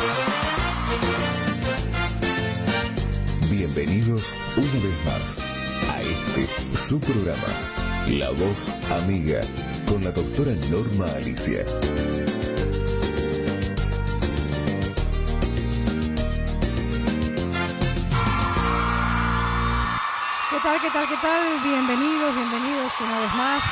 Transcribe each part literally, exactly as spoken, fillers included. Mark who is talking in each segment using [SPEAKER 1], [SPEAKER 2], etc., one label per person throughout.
[SPEAKER 1] Bienvenidos una vez más a este, su programa, La Voz Amiga, con la doctora Norma Alicia.
[SPEAKER 2] ¿Qué tal, qué tal, qué tal? Bienvenidos, bienvenidos una vez más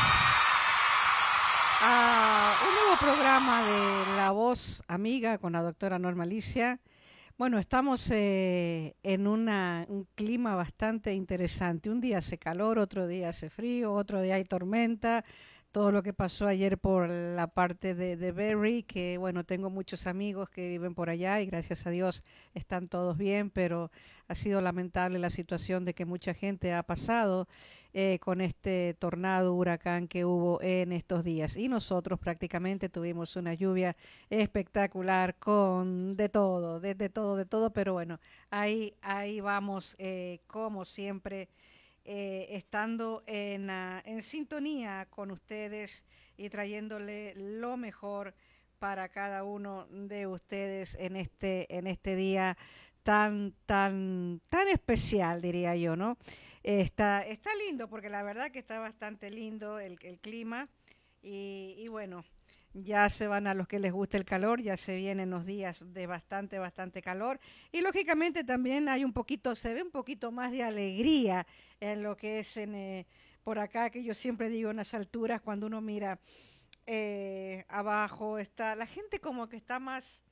[SPEAKER 2] a un nuevo programa de La Voz Amiga con la doctora Norma Alicia. Bueno, estamos eh, en una, un clima bastante interesante. Un día hace calor, otro día hace frío, otro día hay tormenta. Todo lo que pasó ayer por la parte de, de Berry, que bueno, tengo muchos amigos que viven por allá y gracias a Dios están todos bien, pero ha sido lamentable la situación de que mucha gente ha pasado eh, con este tornado, huracán que hubo en estos días. Y nosotros prácticamente tuvimos una lluvia espectacular con de todo, de, de todo, de todo, pero bueno, ahí, ahí vamos eh, como siempre. Eh, estando en, uh, en sintonía con ustedes y trayéndole lo mejor para cada uno de ustedes en este, en este día tan, tan, tan especial, diría yo, ¿no? Eh, está, está lindo, porque la verdad que está bastante lindo el, el clima y, y bueno, ya se van a los que les gusta el calor, ya se vienen los días de bastante, bastante calor y lógicamente también hay un poquito, se ve un poquito más de alegría en lo que es en, eh, por acá, que yo siempre digo en las alturas, cuando uno mira eh, abajo, está la gente como que está más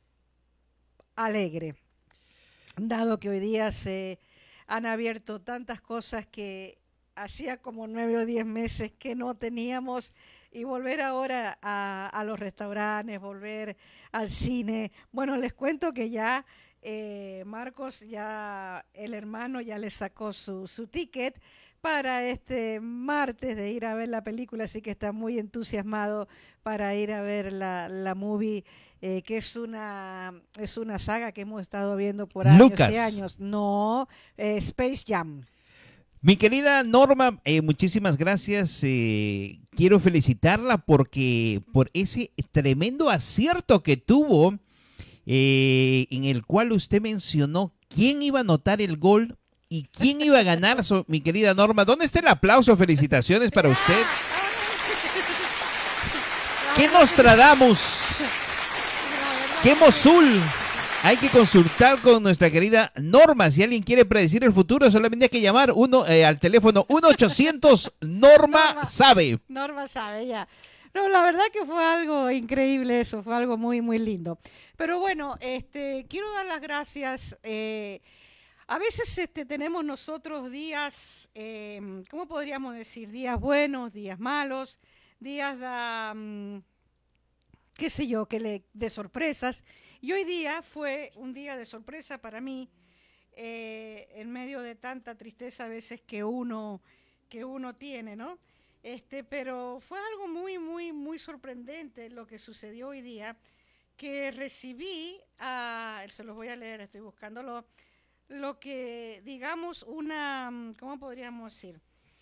[SPEAKER 2] alegre, dado que hoy día se han abierto tantas cosas que hacía como nueve o diez meses que no teníamos, y volver ahora a, a los restaurantes, volver al cine. Bueno, les cuento que ya eh, Marcos, ya el hermano ya le sacó su, su ticket para este martes de ir a ver la película, así que está muy entusiasmado para ir a ver la, la movie, eh, que es una, es una saga que hemos estado viendo por años
[SPEAKER 3] Lucas.
[SPEAKER 2] y años. No, eh, Space Jam.
[SPEAKER 3] Mi querida Norma, eh, muchísimas gracias. Eh, quiero felicitarla porque por ese tremendo acierto que tuvo, eh, en el cual usted mencionó quién iba a anotar el gol y quién iba a ganar. So, mi querida Norma, ¿dónde está el aplauso? Felicitaciones para usted. ¿Qué Nostradamus? ¿Qué Mosul? Hay que consultar con nuestra querida Norma. Si alguien quiere predecir el futuro, solamente hay que llamar uno eh, al teléfono uno ochocientos Norma, Norma sabe.
[SPEAKER 2] Norma sabe, ya. No, la verdad que fue algo increíble eso, fue algo muy, muy lindo. Pero bueno, este, quiero dar las gracias. Eh, a veces este, tenemos nosotros días, eh, ¿cómo podríamos decir? Días buenos, días malos, días de, um, qué sé yo, que le, de sorpresas. Y hoy día fue un día de sorpresa para mí, eh, en medio de tanta tristeza a veces que uno, que uno tiene, ¿no? Este, pero fue algo muy, muy, muy sorprendente lo que sucedió hoy día, que recibí, uh, se los voy a leer, estoy buscándolo, lo que, digamos, una, ¿cómo podríamos decir?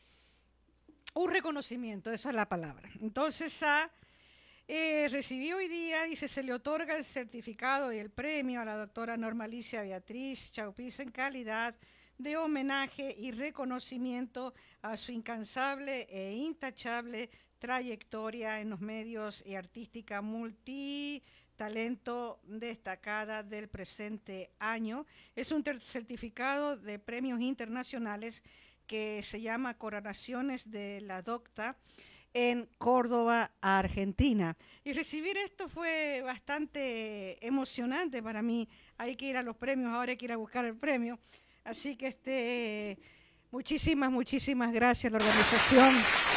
[SPEAKER 2] Un reconocimiento, esa es la palabra. Entonces, a... Uh, Eh, recibí hoy día, dice, se le otorga el certificado y el premio a la doctora Norma Alicia Beatriz Chaupiz en calidad de homenaje y reconocimiento a su incansable e intachable trayectoria en los medios y artística multitalento destacada del presente año. Es un certificado de premios internacionales que se llama Coronaciones de la Docta en Córdoba, Argentina. Y recibir esto fue bastante emocionante para mí. Hay que ir a los premios, ahora hay que ir a buscar el premio. Así que este, muchísimas, muchísimas gracias a la organización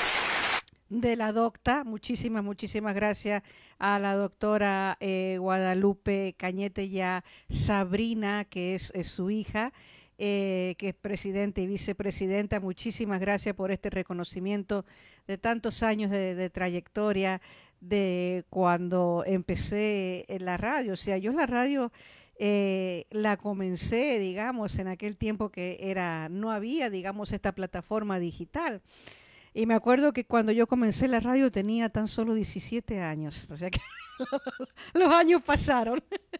[SPEAKER 2] de la Docta. Muchísimas, muchísimas gracias a la doctora eh, Guadalupe Cañete ya Sabrina, que es, es su hija, Eh, que es presidenta y vicepresidenta. Muchísimas gracias por este reconocimiento de tantos años de, de trayectoria, de cuando empecé en la radio. O sea, yo la radio eh, la comencé, digamos, en aquel tiempo que era, no había, digamos, esta plataforma digital. Y me acuerdo que cuando yo comencé la radio tenía tan solo diecisiete años, o sea que los años pasaron.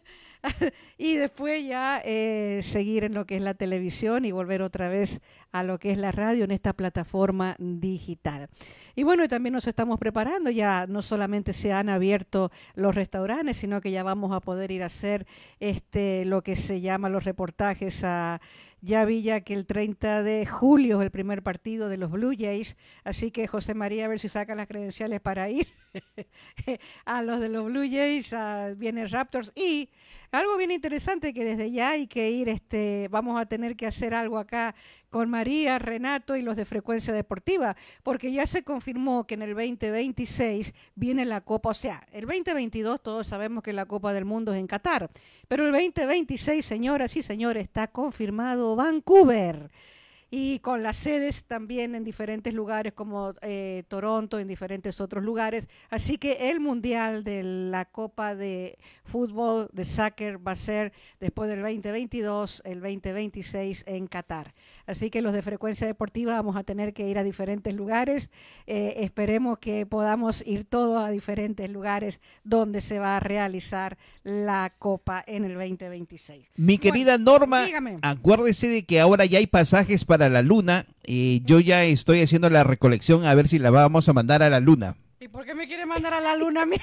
[SPEAKER 2] y después ya eh, seguir en lo que es la televisión y volver otra vez a lo que es la radio en esta plataforma digital. Y bueno, y también nos estamos preparando, ya no solamente se han abierto los restaurantes, sino que ya vamos a poder ir a hacer este lo que se llama los reportajes a... Ya vi ya que el treinta de julio es el primer partido de los Blue Jays, así que José María, a ver si saca las credenciales para ir a los de los Blue Jays, a, viene Raptors. Y algo bien interesante que desde ya hay que ir, este, vamos a tener que hacer algo acá con María, Renato y los de Frecuencia Deportiva, porque ya se confirmó que en el veinte veintiséis viene la Copa, o sea, el veinte veintidós todos sabemos que la Copa del Mundo es en Qatar, pero el veinte veintiséis, señoras y señores, está confirmado Vancouver. Y con las sedes también en diferentes lugares como eh, Toronto, en diferentes otros lugares. Así que el Mundial de la Copa de Fútbol, de Soccer, va a ser después del veinte veintidós, el veinte veintiséis en Qatar. Así que los de Frecuencia Deportiva vamos a tener que ir a diferentes lugares. Eh, esperemos que podamos ir todos a diferentes lugares donde se va a realizar la Copa en el veinte veintiséis.
[SPEAKER 3] Mi querida bueno, Norma,
[SPEAKER 2] dígame.
[SPEAKER 3] Acuérdese de que ahora ya hay pasajes para la Luna. Eh, yo ya estoy haciendo la recolección a ver si la vamos a mandar a la Luna.
[SPEAKER 2] ¿Y por qué me quiere mandar a la Luna a mí?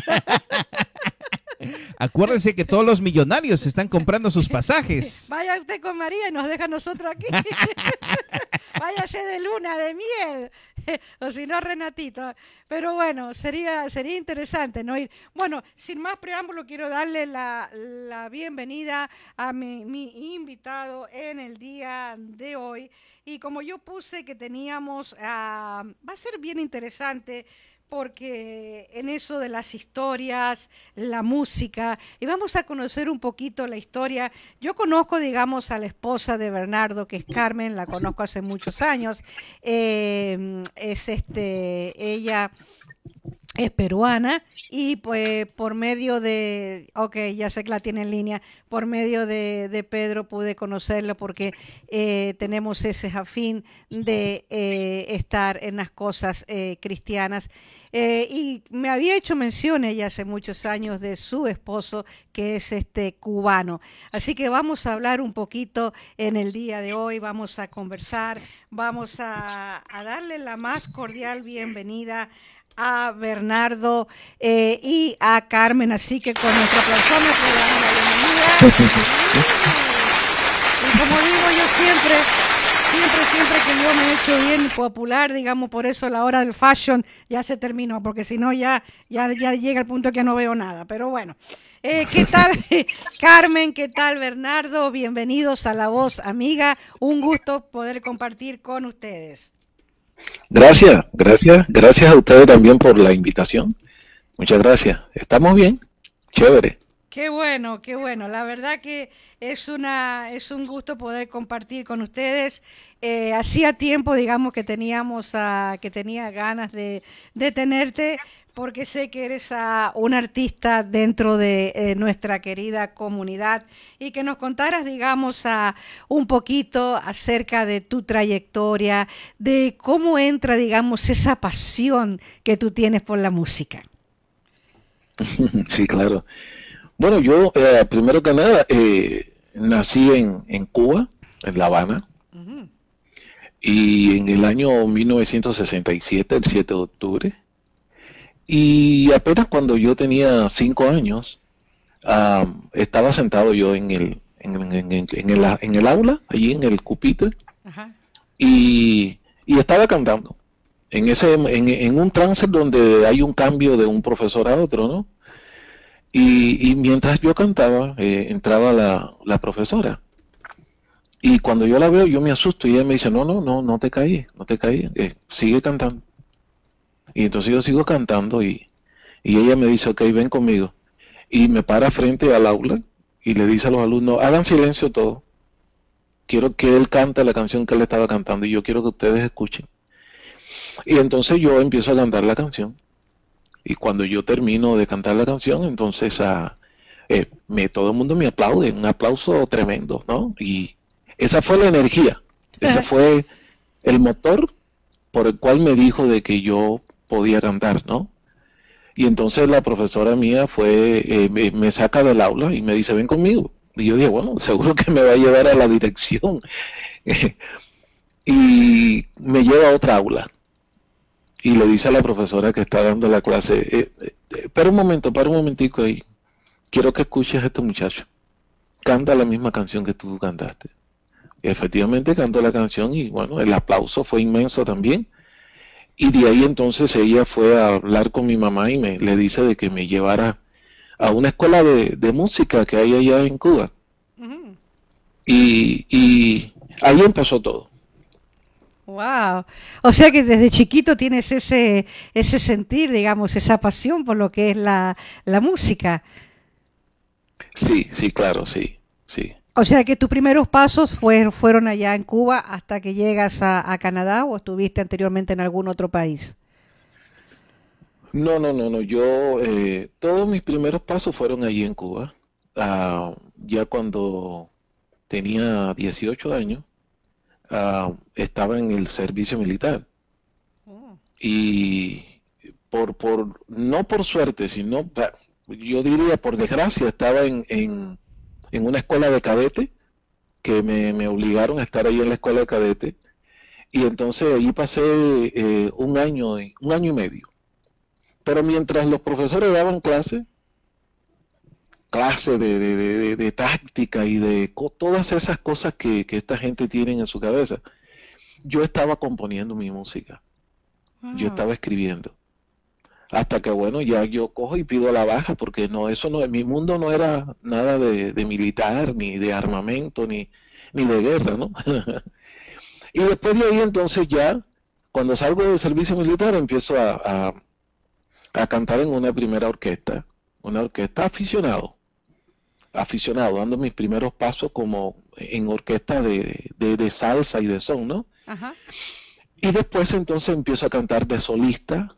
[SPEAKER 3] Acuérdense que todos los millonarios están comprando sus pasajes.
[SPEAKER 2] Vaya usted con María y nos deja a nosotros aquí. Váyase de luna, de miel. O si no, Renatito. Pero bueno, sería, sería interesante no ir. Bueno, sin más preámbulo, quiero darle la, la bienvenida a mi, mi invitado en el día de hoy. Y como yo puse que teníamos, uh, va a ser bien interesante, porque en eso de las historias, la música, y vamos a conocer un poquito la historia. Yo conozco, digamos, a la esposa de Bernardo, que es Carmen, la conozco hace muchos años. Eh, es este, ella es peruana y pues por medio de, ok, ya sé que la tiene en línea, por medio de, de Pedro pude conocerlo porque eh, tenemos ese afín de eh, estar en las cosas eh, cristianas. Eh, y me había hecho mención ella hace muchos años de su esposo, que es este cubano. Así que vamos a hablar un poquito en el día de hoy, vamos a conversar, vamos a, a darle la más cordial bienvenida a Bernardo eh, y a Carmen, así que con nuestra persona le damos la bienvenida. Y como digo yo siempre, siempre, siempre que yo me he hecho bien popular, digamos, por eso la hora del fashion ya se terminó, porque si no ya, ya, ya llega el punto que no veo nada, pero bueno. Eh, ¿Qué tal, Carmen? ¿Qué tal, Bernardo? Bienvenidos a La Voz Amiga, un gusto poder compartir con ustedes.
[SPEAKER 4] Gracias, gracias, gracias a ustedes también por la invitación. Muchas gracias. ¿Estamos bien? Chévere.
[SPEAKER 2] Qué bueno, qué bueno. La verdad que es una es un gusto poder compartir con ustedes. Eh, hacía tiempo, digamos, que teníamos uh, que tenía ganas de, de tenerte, porque sé que eres uh, un artista dentro de eh, nuestra querida comunidad y que nos contaras, digamos, uh, un poquito acerca de tu trayectoria, de cómo entra, digamos, esa pasión que tú tienes por la música.
[SPEAKER 4] Sí, claro. Bueno, yo, eh, primero que nada, eh, nací en, en Cuba, en La Habana, uh-huh. Y en el año mil novecientos sesenta y siete, el siete de octubre, y apenas cuando yo tenía cinco años, um, estaba sentado yo en el, en, en, en, en, el, en el aula, allí en el pupitre, uh-huh. y, y estaba cantando, en, ese, en, en un trance donde hay un cambio de un profesor a otro, ¿no? Y, y mientras yo cantaba, eh, entraba la, la profesora. Y cuando yo la veo, yo me asusto y ella me dice, no, no, no, no te caí, no te caí, eh, sigue cantando. Y entonces yo sigo cantando y, y ella me dice, ok, ven conmigo. Y me para frente al aula y le dice a los alumnos, hagan silencio todos. Quiero que él cante la canción que él estaba cantando y yo quiero que ustedes escuchen. Y entonces yo empiezo a cantar la canción. Y cuando yo termino de cantar la canción, entonces uh, eh, me, todo el mundo me aplaude, un aplauso tremendo, ¿no? Y esa fue la energía, ese fue el motor por el cual me dijo de que yo podía cantar, ¿no? Y entonces la profesora mía fue, eh, me, me saca del aula y me dice, ven conmigo. Y yo dije, bueno, seguro que me va a llevar a la dirección. Y me lleva a otra aula. Y le dice a la profesora que está dando la clase, eh, eh, espera un momento, para un momentico ahí. Quiero que escuches a este muchacho. Canta la misma canción que tú cantaste. Y efectivamente cantó la canción y bueno, el aplauso fue inmenso también. Y de ahí entonces ella fue a hablar con mi mamá y me le dice de que me llevara a una escuela de, de música que hay allá en Cuba. Uh-huh. y, y ahí empezó todo.
[SPEAKER 2] Wow. O sea que desde chiquito tienes ese ese sentir, digamos, esa pasión por lo que es la, la música.
[SPEAKER 4] Sí, sí, claro, sí, sí.
[SPEAKER 2] O sea que tus primeros pasos fue, fueron allá en Cuba hasta que llegas a, a Canadá, ¿o estuviste anteriormente en algún otro país?
[SPEAKER 4] No, no, no, no. Yo, eh, todos mis primeros pasos fueron allí en Cuba. Uh, ya cuando tenía dieciocho años, uh, estaba en el servicio militar. Oh. Y por, por, no por suerte, sino, yo diría por desgracia, estaba en... en en una escuela de cadete, que me, me obligaron a estar ahí en la escuela de cadete, y entonces allí pasé eh, un año, un año y medio. Pero mientras los profesores daban clase, clase de, de, de, de, de táctica y de co todas esas cosas que, que esta gente tiene en su cabeza, yo estaba componiendo mi música, wow. Yo estaba escribiendo. Hasta que bueno, ya yo cojo y pido la baja, porque no, eso no, mi mundo no era nada de, de militar, ni de armamento, ni, ni de guerra, ¿no? Y después de ahí entonces ya, cuando salgo del servicio militar, empiezo a, a, a cantar en una primera orquesta, una orquesta aficionado, aficionado, dando mis primeros pasos como en orquesta de, de, de salsa y de son, ¿no? Ajá. Y después entonces empiezo a cantar de solista.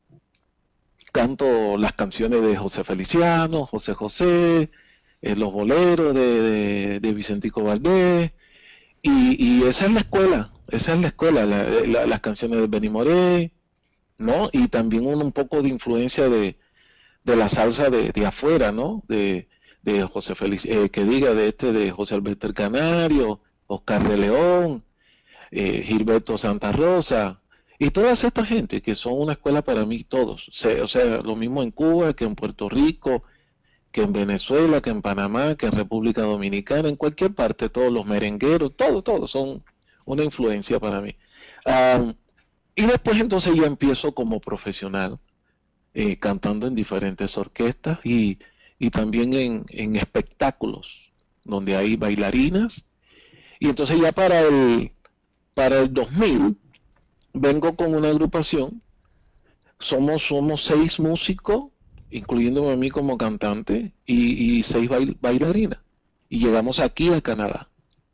[SPEAKER 4] Canto las canciones de José Feliciano, José José, eh, los boleros de, de, de Vicentico Valdés, y, y esa es la escuela, esa es la escuela, la, la, las canciones de Benny Moré, ¿no? Y también un, un poco de influencia de, de la salsa de, de afuera, ¿no? De, de José Feliciano, eh, que diga de este, de José Alberto el Canario, Oscar de León, eh, Gilberto Santa Rosa, y toda esta gente que son una escuela para mí todos, o sea, lo mismo en Cuba, que en Puerto Rico, que en Venezuela, que en Panamá, que en República Dominicana, en cualquier parte, todos los merengueros, todos, todos son una influencia para mí. Um, y después entonces ya empiezo como profesional, eh, cantando en diferentes orquestas y, y también en, en espectáculos, donde hay bailarinas. Y entonces ya para el, para el dos mil... vengo con una agrupación, somos, somos seis músicos, incluyéndome a mí como cantante, y, y seis bail, bailarinas. Y llegamos aquí a Canadá.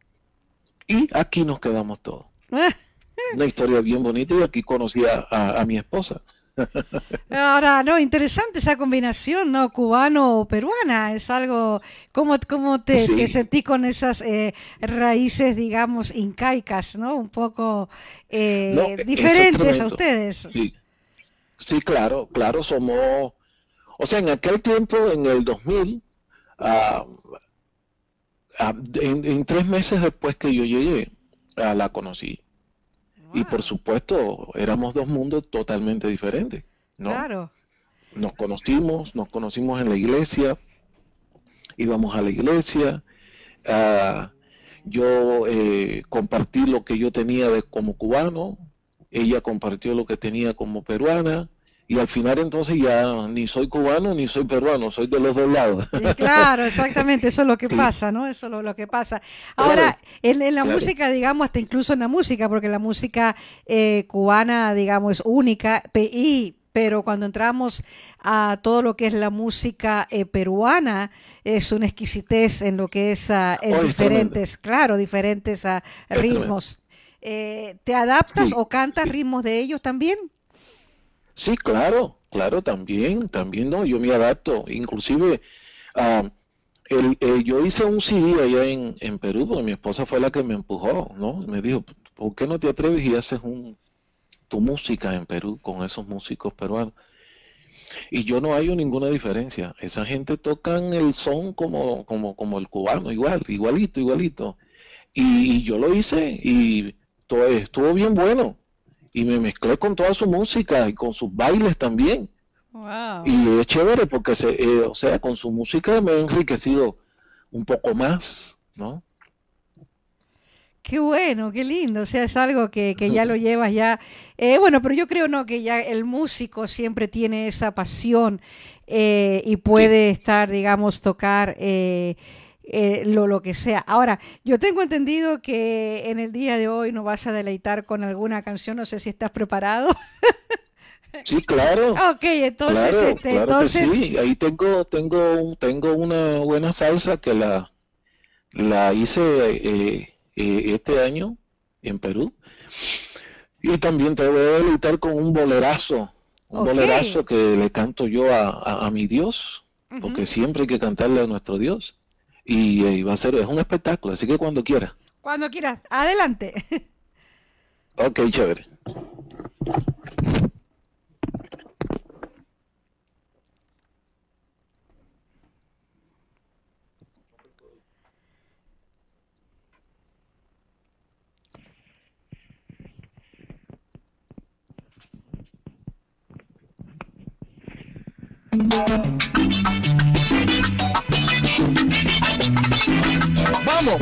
[SPEAKER 4] Y aquí nos quedamos todos. Una historia bien bonita, y aquí conocí a, a, a mi esposa.
[SPEAKER 2] Ahora, no, interesante esa combinación, ¿no? Cubano-peruana, es algo, ¿cómo, cómo te, sí. te sentís con esas eh, raíces, digamos, incaicas, ¿no? Un poco eh, no, diferentes a ustedes.
[SPEAKER 4] Sí. sí, claro, claro, somos, o sea, en aquel tiempo, en el dos mil, uh, uh, en, en tres meses después que yo llegué, uh, la conocí. Y por supuesto, éramos dos mundos totalmente diferentes, ¿no?
[SPEAKER 2] Claro.
[SPEAKER 4] Nos conocimos, nos conocimos en la iglesia, íbamos a la iglesia, uh, yo eh, compartí lo que yo tenía de, como cubano, ella compartió lo que tenía como peruana, y al final entonces ya ni soy cubano ni soy peruano, soy de los dos lados.
[SPEAKER 2] Claro, exactamente, eso es lo que sí. pasa, ¿no? Eso es lo, lo que pasa. Ahora, claro, en, en la claro. música, digamos, hasta incluso en la música, porque la música eh, cubana, digamos, es única, y pero cuando entramos a todo lo que es la música eh, peruana, es una exquisitez en lo que es uh, en oh, diferentes, claro, diferentes uh, ritmos. Eh, ¿Te adaptas sí. o cantas ritmos de ellos también?
[SPEAKER 4] Sí, claro, claro, también, también, no, yo me adapto, inclusive uh, el, el, yo hice un C D allá en, en Perú, porque mi esposa fue la que me empujó, ¿no? Me dijo, ¿por qué no te atreves y haces un, tu música en Perú con esos músicos peruanos? y yo no hallo ninguna diferencia. Esa gente tocan el son como, como, como el cubano, igual, igualito, igualito. Y, y yo lo hice y todo, estuvo bien bueno. Y me mezclé con toda su música y con sus bailes también.
[SPEAKER 2] Wow.
[SPEAKER 4] Y es chévere porque, se, eh, o sea, con su música me he enriquecido un poco más, ¿no?
[SPEAKER 2] Qué bueno, qué lindo, o sea, es algo que, que ya lo llevas ya, eh, bueno, pero yo creo no que ya el músico siempre tiene esa pasión eh, y puede sí. estar, digamos, tocar eh, eh, lo, lo que sea. Ahora, yo tengo entendido que en el día de hoy nos vas a deleitar con alguna canción, no sé si estás preparado.
[SPEAKER 4] Sí, claro.
[SPEAKER 2] Ok, entonces,
[SPEAKER 4] claro,
[SPEAKER 2] este,
[SPEAKER 4] claro
[SPEAKER 2] entonces,
[SPEAKER 4] que sí. Ahí tengo, tengo, tengo una buena salsa que la, la hice eh, eh, este año en Perú. Y también te voy a deleitar con un bolerazo, un
[SPEAKER 2] okay.
[SPEAKER 4] bolerazo que le canto yo a, a, a mi Dios, uh-huh. porque siempre hay que cantarle a nuestro Dios. Y, y va a ser, es un espectáculo, así que cuando quiera.
[SPEAKER 2] Cuando quieras, adelante.
[SPEAKER 4] Ok, chévere. ¡Vamos!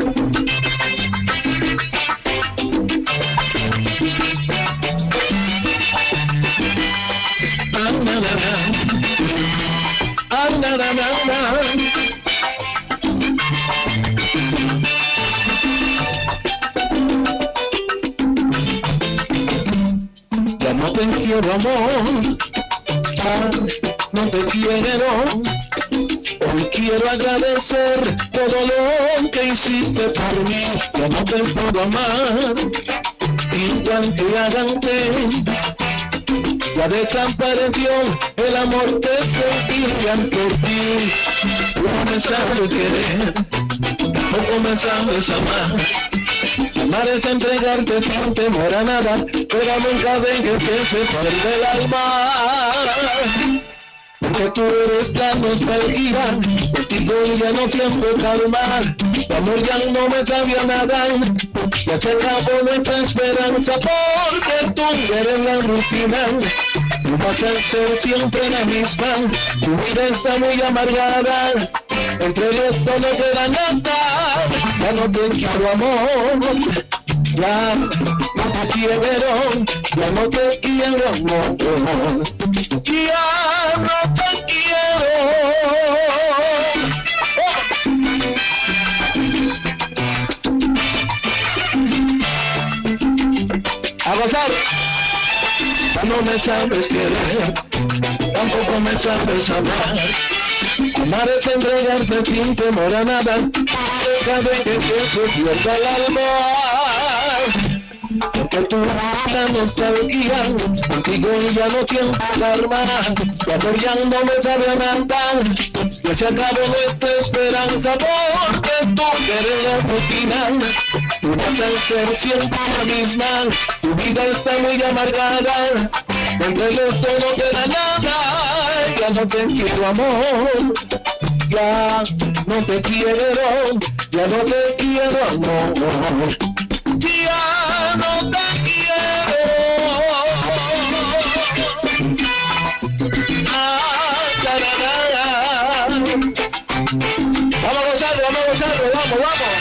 [SPEAKER 4] Ya no te quiero, amor. Ah, no te quiero. Hoy quiero agradecer todo lo que hiciste por mí. Ya no te puedo amar, igual que antes. Ya desapareció el amor que sentían por ti. No me sabes querer, tampoco me sabes amar. Amar es entregarte sin temor a nada, pero nunca dejes que se pierda el alma. Porque tú eres la nostalgia, contigo ya no siento calmar. Tu amor ya no me sabía nada, ya se acabó nuestra esperanza. Porque tú eres la rutina, tú vas a ser siempre la misma. Tu vida está muy amargada, entre esto no queda nada. Ya no te quiero, amor, ya no te quiero, ya no te quiero, amor, ya no te quiero. A gozar. Ya no me sabes querer, tampoco me sabes amar. Amar es entregarse sin temor a nada, deja de que se pierda el alma. Porque tú la nostalgia, contigo ya no siento karma. Tu amor ya no me sabe a nada, ya se acabó nuestra esperanza. Porque tú eres la rutina, tú vas a ser siempre la misma. Tu vida está muy amargada, entre los dos no queda nada. Ya no te quiero, amor, ya no te quiero, ya no te quiero, amor, ya no te quiero. Ah, la, la, la, la. Vamos a gozarlo, vamos a gozarlo, vamos,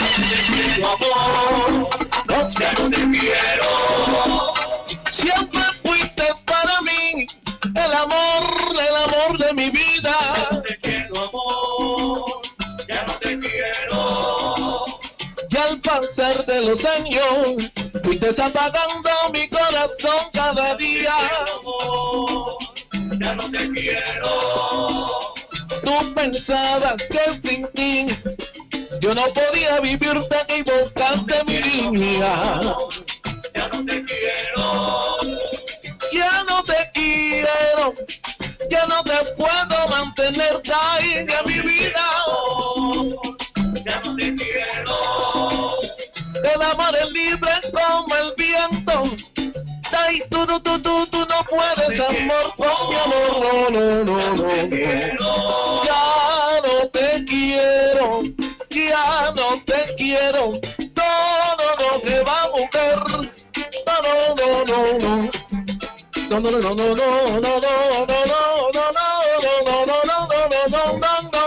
[SPEAKER 4] vamos. No, ya no te quiero. Siempre fuiste para mí el amor, el amor de mi vida. Ya no te quiero, amor, ya no te quiero. Y al pasar de los años, fuiste apagando mi corazón cada día. Amor, ya no te quiero. Tú pensabas que sin ti yo no podía vivir, te equivocaste, mi niña. Ya no te quiero. Ya no te quiero, ya no te puedo mantener, caiga mi vida. Ya no te quiero. El amor es libre como el viento, y tú tú, tú, tú, tú, tú no puedes, amor, con mi amor, no, no, no, no. Ya no te quiero, ya no te quiero. No, no, no, que va mujer. No, no, no, no, no. No, no, no, no, no, no, no, no, no, no, no, no, no, no, no, no, no, no, no, no.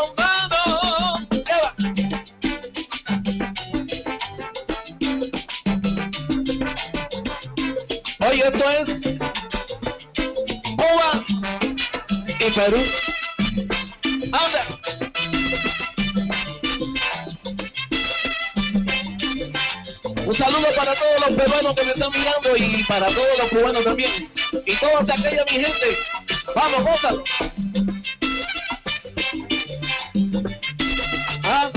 [SPEAKER 4] Oye, esto es Cuba y Perú. ¡Anda! Un saludo para todos los peruanos que me están mirando y para todos los cubanos también. Y todas aquellas mi gente. Vamos, gózalo. Ah.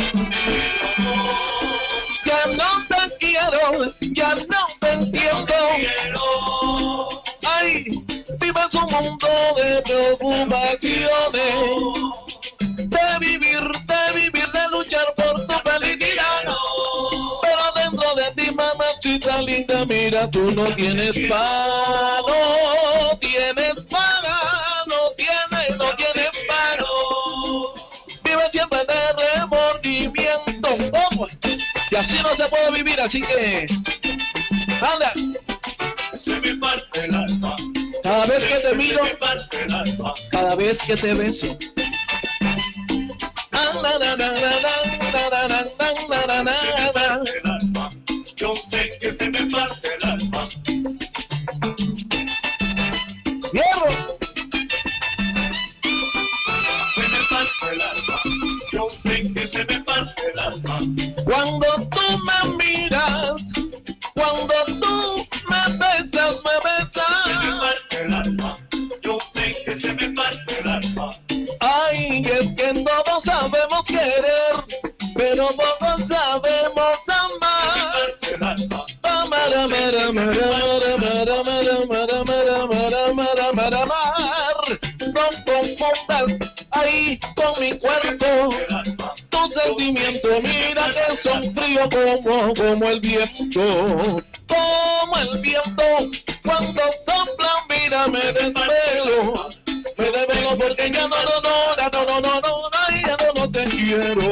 [SPEAKER 4] Ya no te quiero, ya no te entiendo. Ay, vives un mundo de preocupaciones. De vivir, de vivir, de luchar por tu felicidad. Pero dentro de ti, mamacita linda, mira, tú no tienes paz, no tienes paz, no tienes, no tienes paz. Vive siempre de remordimiento. ¿Cómo? Y así no se puede vivir, así que anda. Se me parte el alma. Cada vez que te miro, cada vez que te beso.
[SPEAKER 5] Yo sé que se me parte el alma.
[SPEAKER 4] ¡Hierro!
[SPEAKER 5] Se me parte el alma. Yo sé que se me parte el alma.
[SPEAKER 4] Cuando tú me miras, cuando tú me besas, me besas.
[SPEAKER 5] Se me parte el alma. Yo sé que se me parte el alma.
[SPEAKER 4] Ay, es que todos sabemos querer, pero pocos sabemos amar.
[SPEAKER 5] Se me parte el alma.
[SPEAKER 4] Amar, amar, amar, amar, amar, amar, amar, amar, amar. No confundas ahí con mi cuerpo. Tu sentimiento, mira que son fríos como, como el viento. Como el viento, cuando sopla, mira, me desvelo. Me desvelo porque ya no, no, no, no, no, no, no, no, ya no, no te quiero.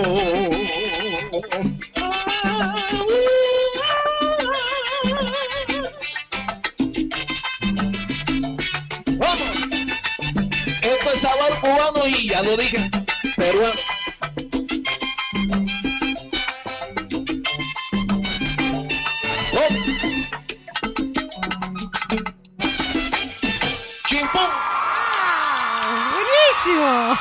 [SPEAKER 4] Vamos. Esto es sabor cubano y ya lo dije, peruano. Oh. Chimpum.
[SPEAKER 2] ¡Buenísimo!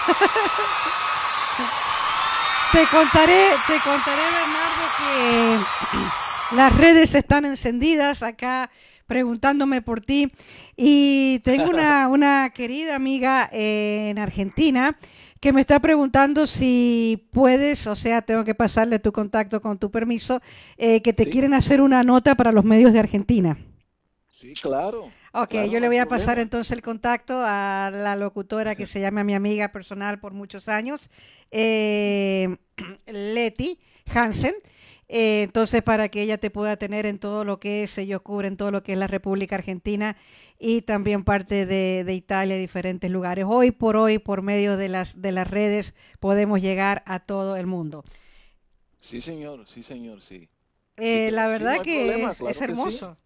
[SPEAKER 2] Te contaré, te contaré, Bernardo, que las redes están encendidas acá preguntándome por ti y tengo una, una querida amiga eh, en Argentina que me está preguntando si puedes, o sea, tengo que pasarle tu contacto con tu permiso, eh, que te
[SPEAKER 4] Sí.
[SPEAKER 2] quieren hacer una nota para los medios de Argentina.
[SPEAKER 4] Sí, claro.
[SPEAKER 2] Ok,
[SPEAKER 4] Claro,
[SPEAKER 2] yo
[SPEAKER 4] no
[SPEAKER 2] le voy
[SPEAKER 4] hay
[SPEAKER 2] a pasar
[SPEAKER 4] problema.
[SPEAKER 2] entonces el contacto a la locutora que se llama mi amiga personal por muchos años, eh, Leti Hansen. Eh, entonces, para que ella te pueda tener en todo lo que es, ellos cubren todo lo que es la República Argentina y también parte de, de Italia, diferentes lugares. Hoy por hoy, por medio de las, de las redes, podemos llegar a todo el mundo.
[SPEAKER 4] Sí, señor, sí, señor, sí.
[SPEAKER 2] Eh,
[SPEAKER 4] Sí,
[SPEAKER 2] la
[SPEAKER 4] sí,
[SPEAKER 2] verdad
[SPEAKER 4] no hay
[SPEAKER 2] que
[SPEAKER 4] problema,
[SPEAKER 2] es,
[SPEAKER 4] claro
[SPEAKER 2] es
[SPEAKER 4] que sí.
[SPEAKER 2] hermoso.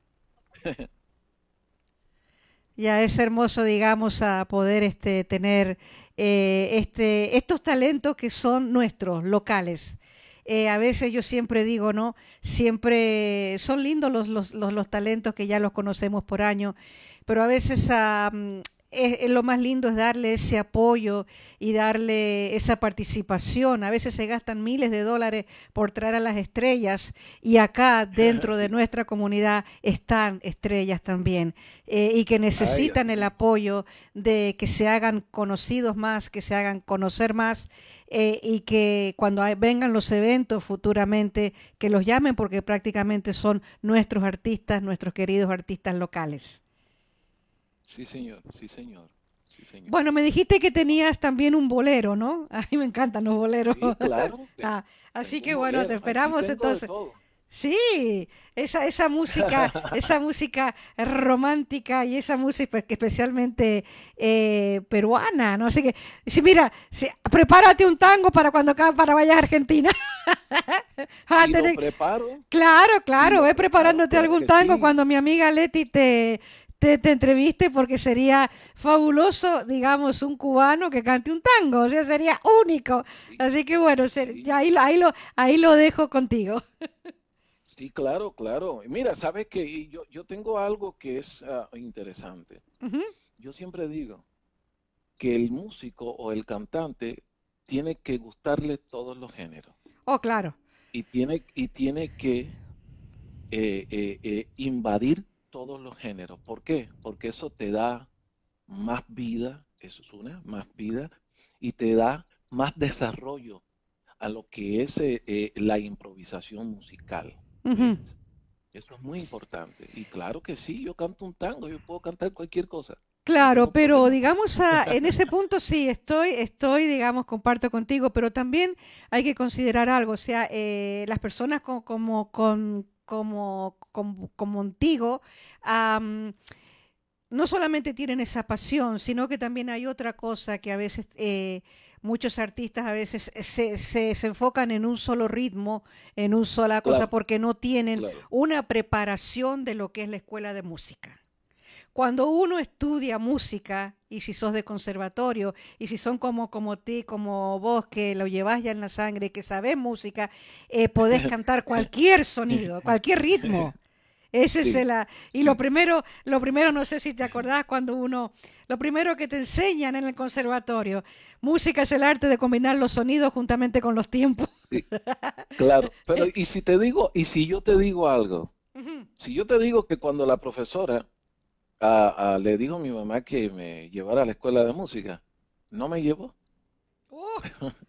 [SPEAKER 2] Ya es hermoso, digamos, a poder este, tener eh, este, estos talentos que son nuestros, locales. Eh, a veces yo siempre digo, ¿no? Siempre son lindos los, los, los, los talentos que ya los conocemos por año, pero a veces um, es, es lo más lindo es darle ese apoyo y darle esa participación. A veces se gastan miles de dólares por traer a las estrellas y acá dentro de nuestra comunidad están estrellas también eh, y que necesitan
[SPEAKER 4] Ay,
[SPEAKER 2] el apoyo de que se hagan conocidos más, que se hagan conocer más eh, y que cuando hay- vengan los eventos futuramente que los llamen porque prácticamente son nuestros artistas, nuestros queridos artistas locales.
[SPEAKER 4] sí, señor, sí, señor, sí, señor.
[SPEAKER 2] Bueno, me dijiste que tenías también un bolero, ¿no? A mí me encantan los boleros.
[SPEAKER 4] Sí, claro.
[SPEAKER 2] Ah, así
[SPEAKER 4] Tengo
[SPEAKER 2] que
[SPEAKER 4] un
[SPEAKER 2] bueno,
[SPEAKER 4] bolero,
[SPEAKER 2] te
[SPEAKER 4] aquí
[SPEAKER 2] esperamos
[SPEAKER 4] tengo de
[SPEAKER 2] entonces.
[SPEAKER 4] todo.
[SPEAKER 2] Sí, esa, esa música, esa música romántica y esa música pues, que especialmente eh, peruana, ¿no? Así que, sí, mira, sí, prepárate un tango para cuando acá- para vayas a Argentina. Vas a
[SPEAKER 4] Y lo
[SPEAKER 2] tener-
[SPEAKER 4] preparo,
[SPEAKER 2] claro,
[SPEAKER 4] y
[SPEAKER 2] claro,
[SPEAKER 4] lo
[SPEAKER 2] ve
[SPEAKER 4] preparo,
[SPEAKER 2] preparándote
[SPEAKER 4] claro
[SPEAKER 2] algún
[SPEAKER 4] que
[SPEAKER 2] tango
[SPEAKER 4] sí.
[SPEAKER 2] cuando mi amiga Leti te, te, te entreviste, porque sería fabuloso, digamos, un cubano que cante un tango, o sea, sería único.
[SPEAKER 4] Sí,
[SPEAKER 2] Así que bueno, se-
[SPEAKER 4] sí,
[SPEAKER 2] ya ahí, lo- ahí, lo, ahí lo dejo contigo.
[SPEAKER 4] sí, claro, claro. Y mira, sabes que yo, yo tengo algo que es ah, interesante.
[SPEAKER 2] Ujú.
[SPEAKER 4] Yo siempre digo que el músico o el cantante tiene que gustarle todos los géneros
[SPEAKER 2] Oh, claro.
[SPEAKER 4] y tiene, y tiene que eh, eh, eh, invadir todos los géneros. ¿Por qué? Porque eso te da más vida, eso es una, más vida, y te da más desarrollo a lo que es eh, eh, la improvisación musical. ¿Ves?
[SPEAKER 2] Ujú.
[SPEAKER 4] Eso es muy importante. Y claro que sí, yo canto un tango, yo puedo cantar cualquier cosa, no
[SPEAKER 2] Claro,
[SPEAKER 4] tengo
[SPEAKER 2] pero
[SPEAKER 4] problema.
[SPEAKER 2] digamos, ah, en ese punto sí, estoy, estoy, digamos, comparto contigo, pero también hay que considerar algo, o sea, eh, las personas co- como, con, como, como, como contigo, am, no solamente tienen esa pasión, sino que también hay otra cosa que a veces eh, muchos artistas a veces se, se, se enfocan en un solo ritmo, en una sola cosa,
[SPEAKER 4] Claro,
[SPEAKER 2] porque no tienen
[SPEAKER 4] claro.
[SPEAKER 2] una preparación de lo que es la escuela de música. Cuando uno estudia música, y si sos de conservatorio, y si son como, como ti, como vos, que lo llevas ya en la sangre, que sabés música, eh, podés cantar cualquier sonido, cualquier ritmo. Ese es
[SPEAKER 4] Sí,
[SPEAKER 2] el, ah, y lo
[SPEAKER 4] sí,
[SPEAKER 2] primero, lo primero, no sé si te acordás cuando uno, lo primero que te enseñan en el conservatorio, música es el arte de combinar los sonidos juntamente con los tiempos.
[SPEAKER 4] sí, claro. Pero y si te digo, y si yo te digo algo,
[SPEAKER 2] Ujú.
[SPEAKER 4] si yo te digo que cuando la profesora ah, ah, le dijo a mi mamá que me llevara a la escuela de música, no me llevó.
[SPEAKER 2] Uh,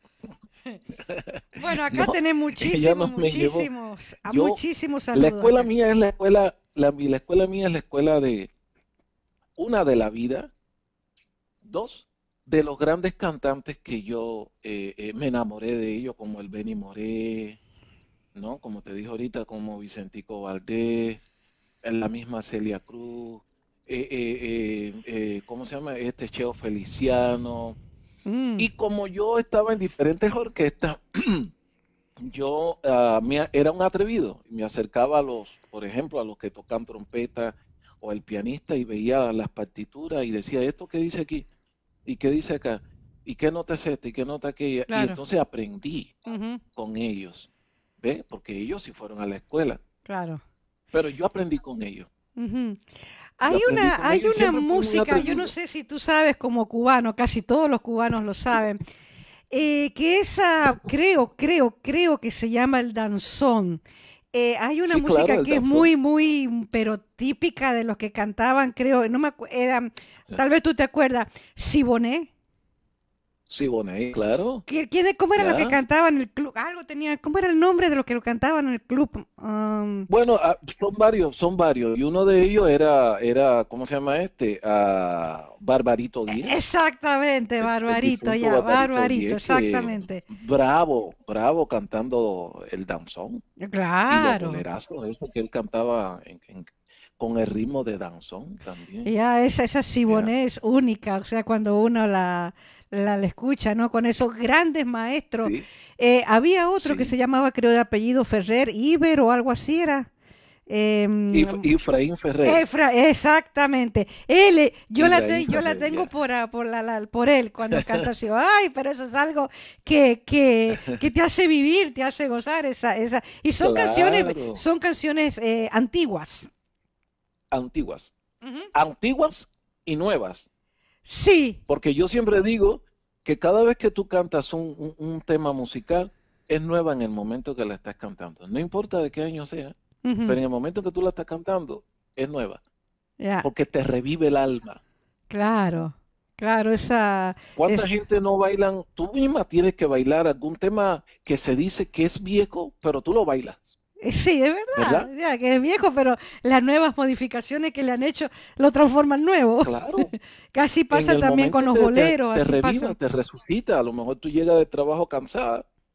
[SPEAKER 2] bueno, acá
[SPEAKER 4] No,
[SPEAKER 2] tenés
[SPEAKER 4] ella
[SPEAKER 2] muchísimos,
[SPEAKER 4] no me llevó.
[SPEAKER 2] muchísimos, a
[SPEAKER 4] Yo,
[SPEAKER 2] muchísimos
[SPEAKER 4] la
[SPEAKER 2] saludos
[SPEAKER 4] escuela
[SPEAKER 2] acá.
[SPEAKER 4] mía es la escuela, la, mi- la escuela mía es la escuela de, una, de la vida, dos, de los grandes cantantes que yo eh, eh, me enamoré de ellos, como el Benny Moré, ¿no? Como te dije ahorita, como Vicentico Valdés, en la misma Celia Cruz, eh, eh, eh, eh, ¿cómo se llama? Este Cheo Feliciano.
[SPEAKER 2] Mm,
[SPEAKER 4] Y como yo estaba en diferentes orquestas, yo ah, me- era un atrevido. Me acercaba a los, por ejemplo, a los que tocan trompeta o el pianista y veía las partituras y decía, ¿esto qué dice aquí? ¿Y qué dice acá? ¿Y qué nota es esta? ¿Y qué nota aquella? Y
[SPEAKER 2] claro,
[SPEAKER 4] entonces aprendí
[SPEAKER 2] ujú,
[SPEAKER 4] con ellos, ¿ve? Porque ellos sí fueron a la escuela,
[SPEAKER 2] claro.
[SPEAKER 4] pero yo aprendí con ellos.
[SPEAKER 2] Ujú.
[SPEAKER 4] Yo
[SPEAKER 2] Hay
[SPEAKER 4] aprendí
[SPEAKER 2] una,
[SPEAKER 4] con
[SPEAKER 2] hay
[SPEAKER 4] ellos y
[SPEAKER 2] una
[SPEAKER 4] siempre fui muy
[SPEAKER 2] música, yo no
[SPEAKER 4] atrevido.
[SPEAKER 2] sé si tú sabes como cubano, casi todos los cubanos lo saben, eh, que esa, creo, creo, creo que se llama el danzón. Eh, hay una
[SPEAKER 4] Sí, claro,
[SPEAKER 2] música
[SPEAKER 4] el
[SPEAKER 2] que es
[SPEAKER 4] danzón.
[SPEAKER 2] muy, muy, pero típica de los que cantaban, creo, no me acu- era, tal vez tú te acuerdas, Siboney.
[SPEAKER 4] Sí, Bonet, claro.
[SPEAKER 2] ¿Qui- ¿Quién, cómo era lo que
[SPEAKER 4] Ya.
[SPEAKER 2] cantaban en el club? Algo tenía, ¿cómo era el nombre de lo que lo cantaban en el club? Um,
[SPEAKER 4] Bueno, ah, son varios, son varios. Y uno de ellos era, era, ¿cómo se llama este? Ah, Barbarito Díez,
[SPEAKER 2] exactamente,
[SPEAKER 4] el, el
[SPEAKER 2] Barbarito,
[SPEAKER 4] difunto
[SPEAKER 2] ya,
[SPEAKER 4] Barbarito
[SPEAKER 2] Barbarito,
[SPEAKER 4] Díez, que
[SPEAKER 2] exactamente.
[SPEAKER 4] bravo, bravo cantando el danzón y los
[SPEAKER 2] Claro.
[SPEAKER 4] bolerazos, eso que él cantaba en- en- con el ritmo de danzón también.
[SPEAKER 2] Ya, esa, esa
[SPEAKER 4] Ya.
[SPEAKER 2] Siboney es única, o sea, cuando uno la, la, la escucha, ¿no? Con esos grandes maestros.
[SPEAKER 4] Sí,
[SPEAKER 2] Eh, había otro que se
[SPEAKER 4] sí.
[SPEAKER 2] llamaba, creo, de apellido Ferrer, Iber o algo así era.
[SPEAKER 4] Y,
[SPEAKER 2] Em,
[SPEAKER 4] y Efraín Ferrer,
[SPEAKER 2] Efra, exactamente. Él, eh, yo la,
[SPEAKER 4] Ibrahim
[SPEAKER 2] te- yo la
[SPEAKER 4] Ferrer,
[SPEAKER 2] tengo
[SPEAKER 4] ya.
[SPEAKER 2] por, ah, por, la, la- por él cuando canta así. Ay, pero eso es algo que, que, que te hace vivir, te hace gozar esa, esa. Y son canciones,
[SPEAKER 4] Claro,
[SPEAKER 2] son canciones eh, antiguas.
[SPEAKER 4] antiguas,
[SPEAKER 2] Ujú.
[SPEAKER 4] antiguas y nuevas.
[SPEAKER 2] Sí.
[SPEAKER 4] Porque yo siempre digo que cada vez que tú cantas un, un- un tema musical, es nueva en el momento que la estás cantando. No importa de qué año sea,
[SPEAKER 2] Ujú.
[SPEAKER 4] pero en el momento que tú la estás cantando, es nueva.
[SPEAKER 2] Ya,
[SPEAKER 4] Porque te revive el alma.
[SPEAKER 2] claro, claro, esa
[SPEAKER 4] ¿Cuánta
[SPEAKER 2] es,
[SPEAKER 4] gente no bailan? Tú misma tienes que bailar algún tema que se dice que es viejo, pero tú lo bailas,
[SPEAKER 2] eh, sí, es
[SPEAKER 4] ¿verdad?
[SPEAKER 2] verdad, ya que es viejo, pero las nuevas modificaciones que le han hecho lo transforman nuevo.
[SPEAKER 4] Claro.
[SPEAKER 2] Casi
[SPEAKER 4] En
[SPEAKER 2] pasa
[SPEAKER 4] el
[SPEAKER 2] también con
[SPEAKER 4] momento
[SPEAKER 2] los
[SPEAKER 4] te, te,
[SPEAKER 2] boleros,
[SPEAKER 4] te
[SPEAKER 2] así
[SPEAKER 4] reviva,
[SPEAKER 2] pasa.
[SPEAKER 4] te resucita. A lo mejor tú llegas de trabajo cansada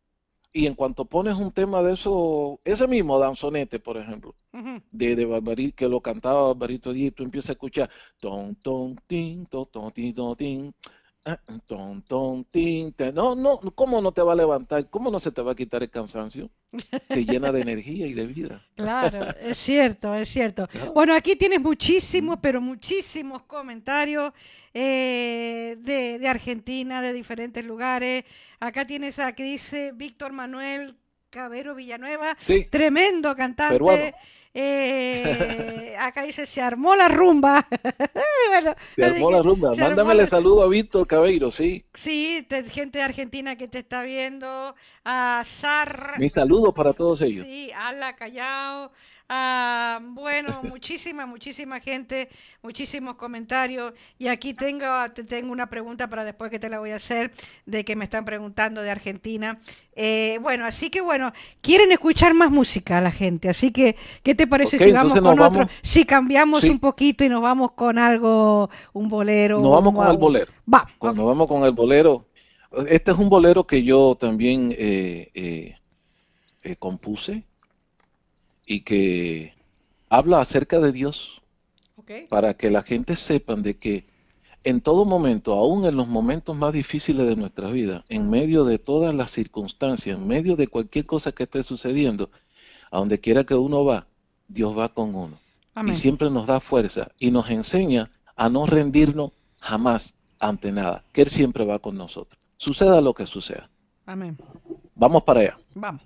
[SPEAKER 4] y en cuanto pones un tema de eso, ese mismo danzonete, por ejemplo,
[SPEAKER 2] Ujú.
[SPEAKER 4] de, de Barbarito, que lo cantaba Barbarito Díaz, tú empiezas a escuchar ton, ton, tin, ton, ton, tin, ton, tin, ah, ton, ton, tin, te- no, no, ¿cómo no te va a levantar? ¿Cómo no se te va a quitar el cansancio? Te llena de energía y de vida.
[SPEAKER 2] Claro, es cierto, es cierto. Bueno, aquí tienes muchísimos, pero muchísimos comentarios eh, de, de Argentina, de diferentes lugares. Acá tienes a que dice Víctor Manuel Cabero Villanueva,
[SPEAKER 4] Sí,
[SPEAKER 2] tremendo
[SPEAKER 4] peruano.
[SPEAKER 2] cantante. Eh, acá dice, se armó la rumba. Bueno,
[SPEAKER 4] Se armó
[SPEAKER 2] así
[SPEAKER 4] la
[SPEAKER 2] que
[SPEAKER 4] rumba.
[SPEAKER 2] se armó
[SPEAKER 4] Mándamele
[SPEAKER 2] la-
[SPEAKER 4] saludo a Víctor Cabeiro, sí.
[SPEAKER 2] Sí, te- gente de Argentina que te está viendo, a Sar,
[SPEAKER 4] Mi saludo para todos ellos.
[SPEAKER 2] sí, Ala Callao, ah, bueno, muchísima, muchísima gente, muchísimos comentarios. Y aquí tengo, te tengo una pregunta para después que te la voy a hacer, de que me están preguntando de Argentina. Eh, bueno, así que bueno, quieren escuchar más música a la gente, así que, ¿qué te parece
[SPEAKER 4] Ok,
[SPEAKER 2] si vamos
[SPEAKER 4] entonces
[SPEAKER 2] con
[SPEAKER 4] nos
[SPEAKER 2] otro?
[SPEAKER 4] vamos.
[SPEAKER 2] Si cambiamos
[SPEAKER 4] Sí,
[SPEAKER 2] un poquito y nos vamos con algo, un bolero,
[SPEAKER 4] nos vamos
[SPEAKER 2] un
[SPEAKER 4] con el
[SPEAKER 2] guau.
[SPEAKER 4] bolero.
[SPEAKER 2] Va, ok.
[SPEAKER 4] Cuando vamos con el bolero, este es un bolero que yo también eh, eh, eh, compuse y que habla acerca de Dios
[SPEAKER 2] Ok.
[SPEAKER 4] para que la gente sepan de que en todo momento, aún en los momentos más difíciles de nuestra vida, en medio de todas las circunstancias, en medio de cualquier cosa que esté sucediendo, a donde quiera que uno va, Dios va con uno. Y
[SPEAKER 2] Amén.
[SPEAKER 4] siempre nos da fuerza y nos enseña a no rendirnos jamás ante nada, que Él siempre va con nosotros. Suceda lo que suceda.
[SPEAKER 2] Amén.
[SPEAKER 4] Vamos para allá.
[SPEAKER 2] Vamos.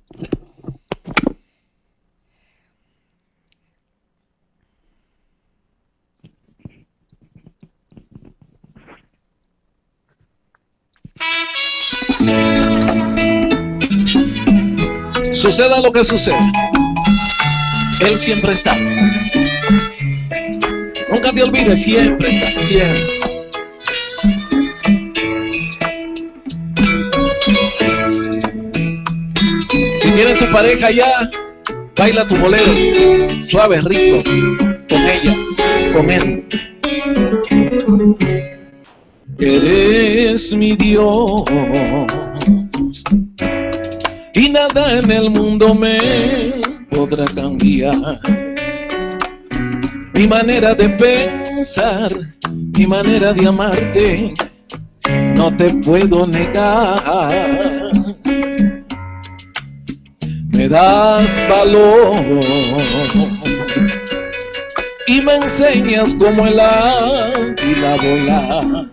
[SPEAKER 4] Suceda lo que suceda, Él siempre está. Nunca te olvides, siempre está, siempre. Si tienes tu pareja ya, baila tu bolero, suave, rico, con ella, con él. Eres mi Dios y nada en el mundo me podrá cambiar. Mi manera de pensar, mi manera de amarte, no te puedo negar. Me das valor y me enseñas como el águila a volar.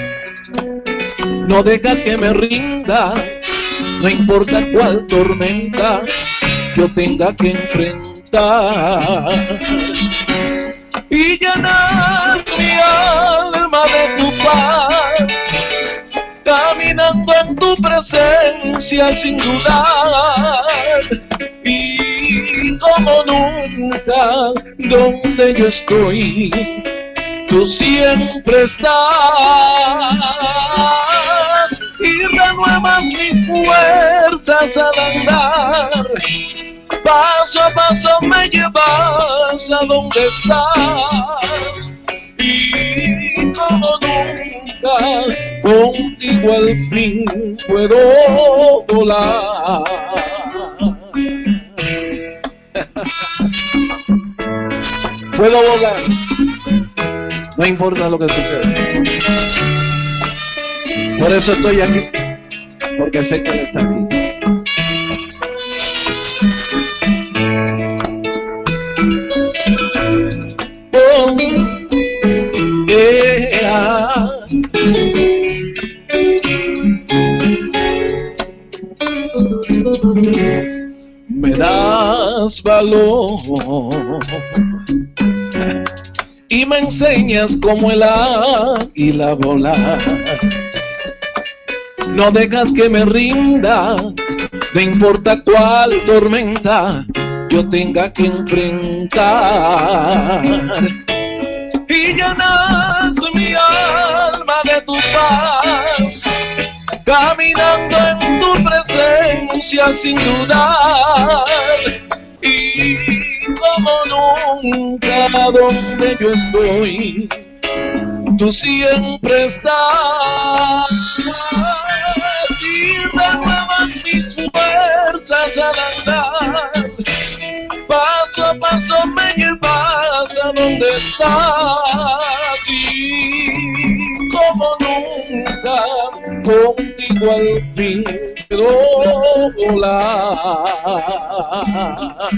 [SPEAKER 4] No dejas que me rinda, no importa cuál tormenta yo tenga que enfrentar. Y llenas mi alma de tu paz, caminando en tu presencia sin dudar. Y como nunca, donde yo estoy, tú siempre estás. Y renuevas mis fuerzas al andar. Paso a paso me llevas a donde estás. Y como nunca, contigo al fin puedo volar. Puedo volar, no importa lo que suceda. Por eso estoy aquí, porque sé que Él está aquí. Oh, yeah. Me das valor y me enseñas como el águila a volar. No dejas que me rinda, no importa cuál tormenta yo tenga que enfrentar. Y llenas mi alma de tu paz, caminando en tu presencia sin dudar. Y como nunca, donde yo estoy, tú siempre estás. Y renuevas mis fuerzas estás y como nunca contigo al fin puedo volar.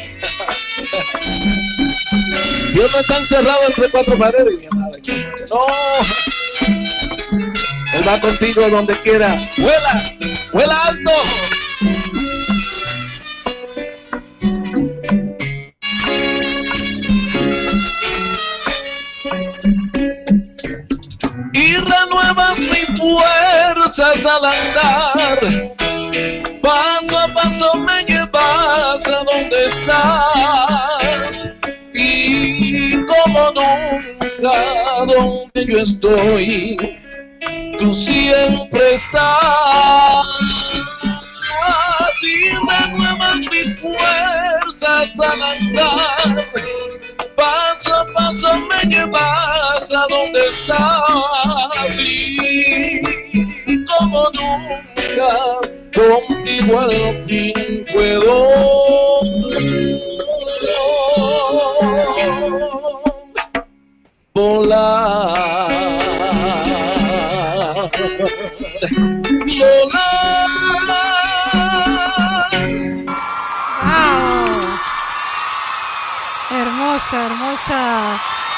[SPEAKER 4] Dios no está encerrado entre cuatro paredes, mi amada. No, Él va contigo donde quiera. Vuela, vuela alto. Y renuevas mis fuerzas al andar. Paso a paso me llevas a donde estás. Y como nunca donde yo estoy, tú siempre estás. Y renuevas mis fuerzas al andar. Paso a paso me llevas a donde estás. Y como nunca contigo al fin puedo volar, volar.
[SPEAKER 2] ¡Wow! Hermosa, hermosa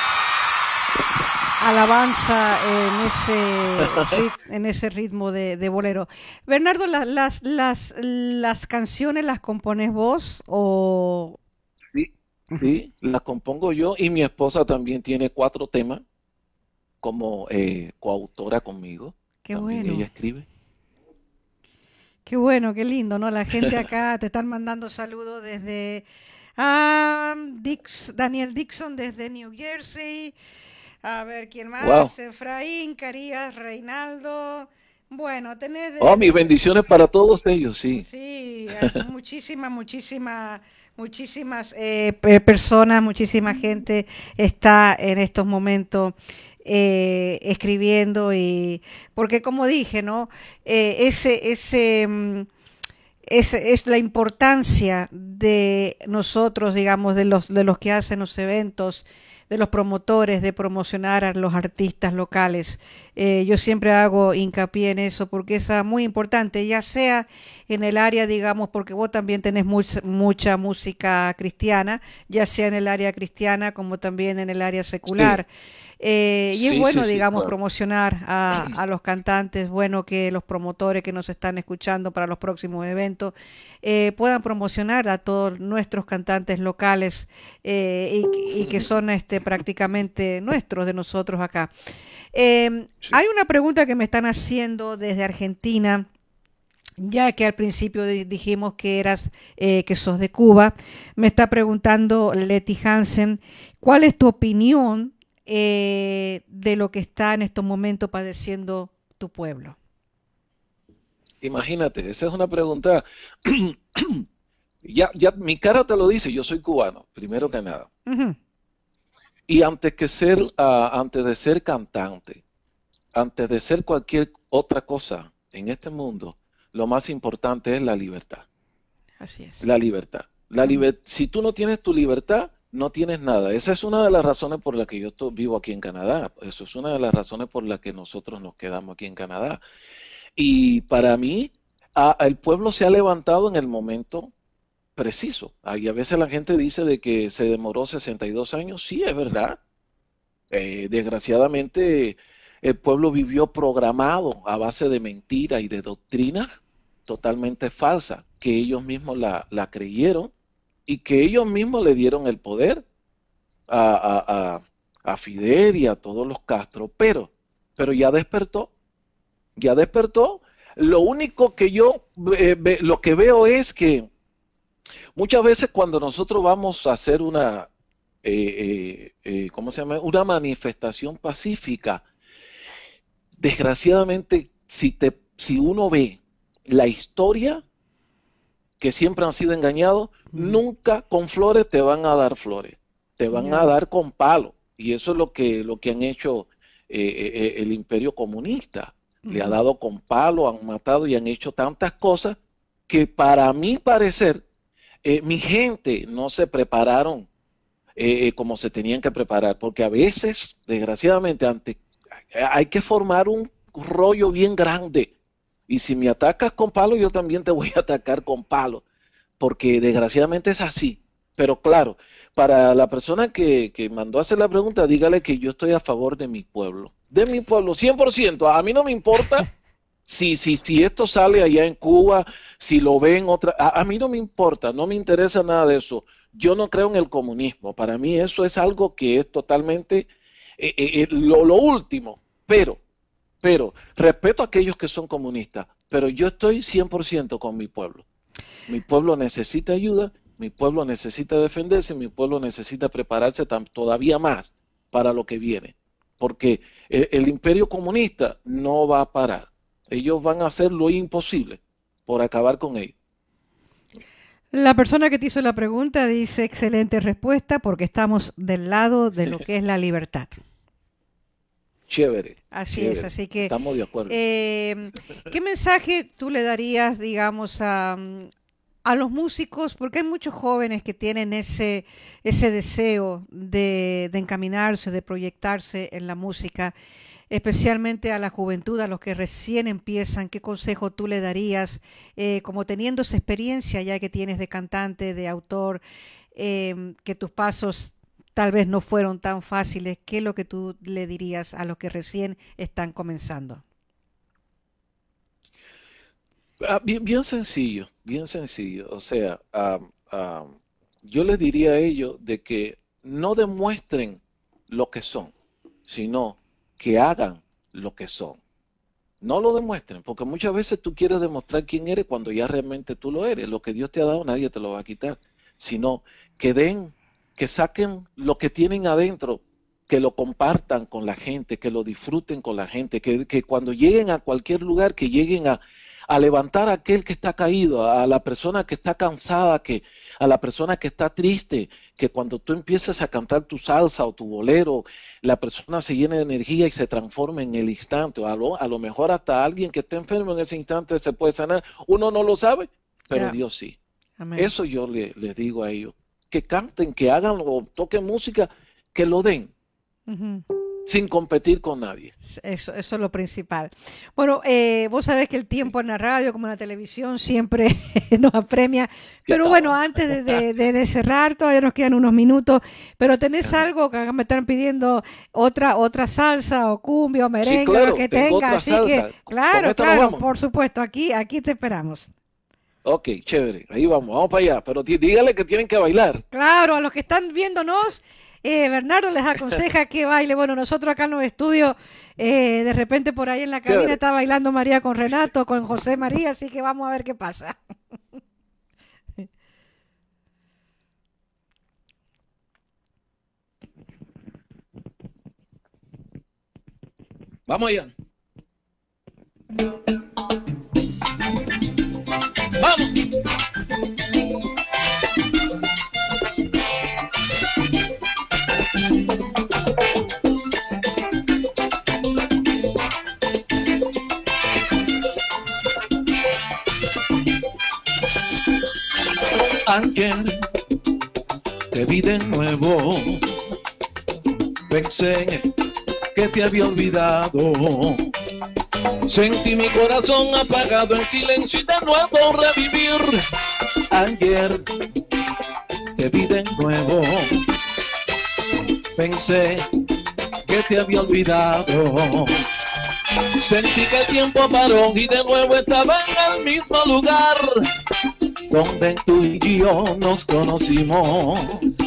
[SPEAKER 2] alabanza en ese, rit- en ese ritmo de, de bolero. Bernardo, la- las, las, las canciones las compones vos o...
[SPEAKER 4] Sí, sí, la compongo yo y mi esposa también tiene cuatro temas como eh, coautora conmigo.
[SPEAKER 2] Qué
[SPEAKER 4] También
[SPEAKER 2] bueno.
[SPEAKER 4] ella escribe.
[SPEAKER 2] Qué bueno, qué lindo, ¿no? La gente acá te están mandando saludos desde ah, Dix- Daniel Dixon desde New Jersey. A ver, ¿quién
[SPEAKER 4] Wow.
[SPEAKER 2] más? Efraín, Carías, Reinaldo. Bueno, tenés de,
[SPEAKER 4] Oh, mis
[SPEAKER 2] de-
[SPEAKER 4] bendiciones para todos ellos, sí.
[SPEAKER 2] sí, hay muchísimas, muchísimas, muchísimas eh, pe- personas, muchísima gente está en estos momentos eh, escribiendo y porque como dije, ¿no? Eh, ese, ese, mm, es, es la importancia de nosotros, digamos, de los, de los que hacen los eventos, de los promotores, de promocionar a los artistas locales. Eh, yo siempre hago hincapié en eso porque es ah, muy importante, ya sea en el área, digamos, porque vos también tenés mucha, mucha música cristiana, ya sea en el área cristiana como también en el área secular. Eh, y es
[SPEAKER 4] Sí,
[SPEAKER 2] bueno,
[SPEAKER 4] sí, sí,
[SPEAKER 2] digamos,
[SPEAKER 4] claro.
[SPEAKER 2] promocionar a, a los cantantes, bueno que los promotores que nos están escuchando para los próximos eventos eh, puedan promocionar a todos nuestros cantantes locales eh, y, y que son este, prácticamente nuestros, de nosotros acá. Eh,
[SPEAKER 4] Sí.
[SPEAKER 2] hay una pregunta que me están haciendo desde Argentina. Ya que al principio di- dijimos que eras, eh, que sos de Cuba, me está preguntando Leti Hansen, ¿cuál es tu opinión eh, de lo que está en estos momentos padeciendo tu pueblo?
[SPEAKER 4] Imagínate, esa es una pregunta. Ya, ya mi cara te lo dice, yo soy cubano, primero que nada.
[SPEAKER 2] Ujú.
[SPEAKER 4] Y antes que ser, ah, antes de ser cantante, antes de ser cualquier otra cosa en este mundo, lo más importante es la libertad.
[SPEAKER 2] Así es.
[SPEAKER 4] La libertad. La
[SPEAKER 2] Ujú.
[SPEAKER 4] liber- si tú no tienes tu libertad, no tienes nada. Esa es una de las razones por las que yo to- vivo aquí en Canadá. Eso es una de las razones por las que nosotros nos quedamos aquí en Canadá. Y para mí, a- el pueblo se ha levantado en el momento preciso. Y a veces la gente dice de que se demoró sesenta y dos años. Sí, es verdad. Eh, desgraciadamente, el pueblo vivió programado a base de mentiras y de doctrinas totalmente falsas, que ellos mismos la, la creyeron y que ellos mismos le dieron el poder a, a, a, a Fidel y a todos los Castro. Pero, pero ya despertó, ya despertó. Lo único que yo, eh, ve- lo que veo es que muchas veces cuando nosotros vamos a hacer una, eh, eh, eh, ¿cómo se llama? Una manifestación pacífica, desgraciadamente, si, te, si uno ve la historia, que siempre han sido engañados,
[SPEAKER 2] Mm.
[SPEAKER 4] nunca con flores te van a dar flores, te van a
[SPEAKER 2] Ya.
[SPEAKER 4] dar con palo. Y eso es lo que, lo que han hecho eh, eh, el imperio comunista. Le ha
[SPEAKER 2] Ujú.
[SPEAKER 4] dado con palo, han matado y han hecho tantas cosas que para mi parecer, eh, mi gente no se prepararon eh, como se tenían que preparar, porque a veces, desgraciadamente, ante, hay que formar un rollo bien grande, y si me atacas con palo, yo también te voy a atacar con palo, porque desgraciadamente es así. Pero claro, para la persona que, que mandó a hacer la pregunta, dígale que yo estoy a favor de mi pueblo, de mi pueblo, cien por ciento. A mí no me importa si, si, si esto sale allá en Cuba, si lo ven otra, a, a mí no me importa, no me interesa nada de eso. Yo no creo en el comunismo, para mí eso es algo que es totalmente eh, eh, lo, lo último, pero, pero respeto a aquellos que son comunistas, pero yo estoy cien por ciento con mi pueblo. Mi pueblo necesita ayuda, mi pueblo necesita defenderse, mi pueblo necesita prepararse todavía más para lo que viene, porque el, el imperio comunista no va a parar. Ellos van a hacer lo imposible por acabar con ellos.
[SPEAKER 2] La persona que te hizo la pregunta dice, excelente respuesta, porque estamos del lado de lo que es la libertad.
[SPEAKER 4] Chévere.
[SPEAKER 2] Así
[SPEAKER 4] chévere.
[SPEAKER 2] es, así que...
[SPEAKER 4] Estamos de acuerdo.
[SPEAKER 2] Eh, ¿Qué mensaje tú le darías, digamos, a, a los músicos? Porque hay muchos jóvenes que tienen ese, ese deseo de, de encaminarse, de proyectarse en la música, especialmente a la juventud, a los que recién empiezan. ¿Qué consejo tú le darías, eh, como teniendo esa experiencia ya que tienes de cantante, de autor, eh, que tus pasos tal vez no fueron tan fáciles? ¿Qué es lo que tú le dirías a los que recién están comenzando?
[SPEAKER 4] Ah, bien, bien sencillo, bien sencillo. O sea, um, um, yo les diría a ellos de que no demuestren lo que son, sino que hagan lo que son. No lo demuestren, porque muchas veces tú quieres demostrar quién eres cuando ya realmente tú lo eres. Lo que Dios te ha dado nadie te lo va a quitar, sino que den, que saquen lo que tienen adentro, que lo compartan con la gente, que lo disfruten con la gente, que, que cuando lleguen a cualquier lugar, que lleguen a, a levantar a aquel que está caído, a la persona que está cansada, que, a la persona que está triste, que cuando tú empieces a cantar tu salsa o tu bolero, la persona se llene de energía y se transforme en el instante. A lo, a lo mejor hasta alguien que esté enfermo en ese instante se puede sanar. Uno no lo sabe, pero yeah. Dios sí. Amén. Eso yo le, les digo a ellos. Que canten, que hagan o toquen música, que lo den. Uh-huh. Sin competir con nadie.
[SPEAKER 2] Eso, eso es lo principal. Bueno, eh, vos sabés que el tiempo en la radio como en la televisión siempre nos apremia, pero bueno, antes de, de, de, de cerrar, todavía nos quedan unos minutos, pero ¿tenés Ajá. algo que me están pidiendo, otra otra salsa o cumbia o merengue, sí, claro, lo que tenga? Así salsa. que, claro, claro, por supuesto, aquí, aquí te esperamos.
[SPEAKER 4] Ok, chévere, ahí vamos, vamos para allá, pero dígale que tienen que bailar.
[SPEAKER 2] Claro, a los que están viéndonos, Eh, Bernardo les aconseja que baile. Bueno, nosotros acá en los estudios, eh, de repente por ahí en la cabina está bailando María con Renato, con José María, así que vamos a ver qué pasa.
[SPEAKER 4] Vamos allá. Vamos. Ayer te vi de nuevo, pensé que te había olvidado, sentí mi corazón apagado en silencio y de nuevo revivir. Ayer te vi de nuevo, pensé que te había olvidado, sentí que el tiempo paró y de nuevo estaba en el mismo lugar donde tú y yo nos conocimos.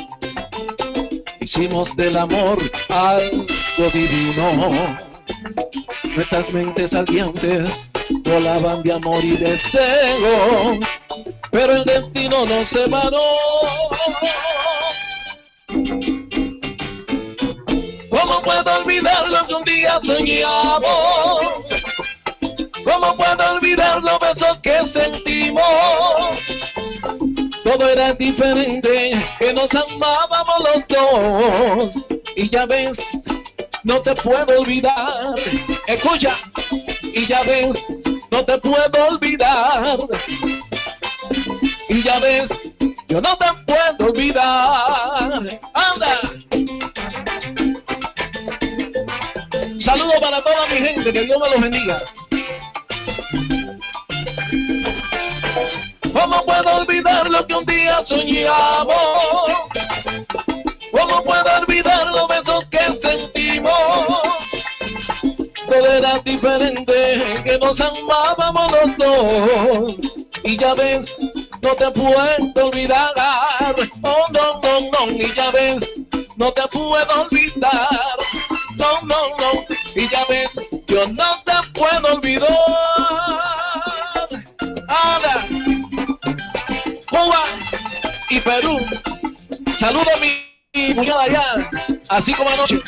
[SPEAKER 4] Hicimos del amor algo divino. Nuestras mentes ardientes volaban de amor y deseo, pero el destino nos separó. ¿Cómo puedo olvidar lo que un día soñamos? ¿Cómo puedo olvidar los besos que sentimos? Todo era diferente, que nos amábamos los dos. Y ya ves, no te puedo olvidar. Escucha, y ya ves, no te puedo olvidar. Y ya ves, yo no te puedo olvidar. Anda.
[SPEAKER 6] Cuídense, que Dios me los bendiga. ¿Cómo puedo olvidar lo que un día soñamos? ¿Cómo puedo olvidar los besos que sentimos? Todo era diferente, que nos amábamos los dos. Y ya ves, no te puedo olvidar. Oh, no, no, no. Y ya ves, no te puedo olvidar. No, no, no. Y ya ves, yo no te puedo olvidar. Ahora, Cuba y Perú. Saludo a mi cuñada allá, así como anoche.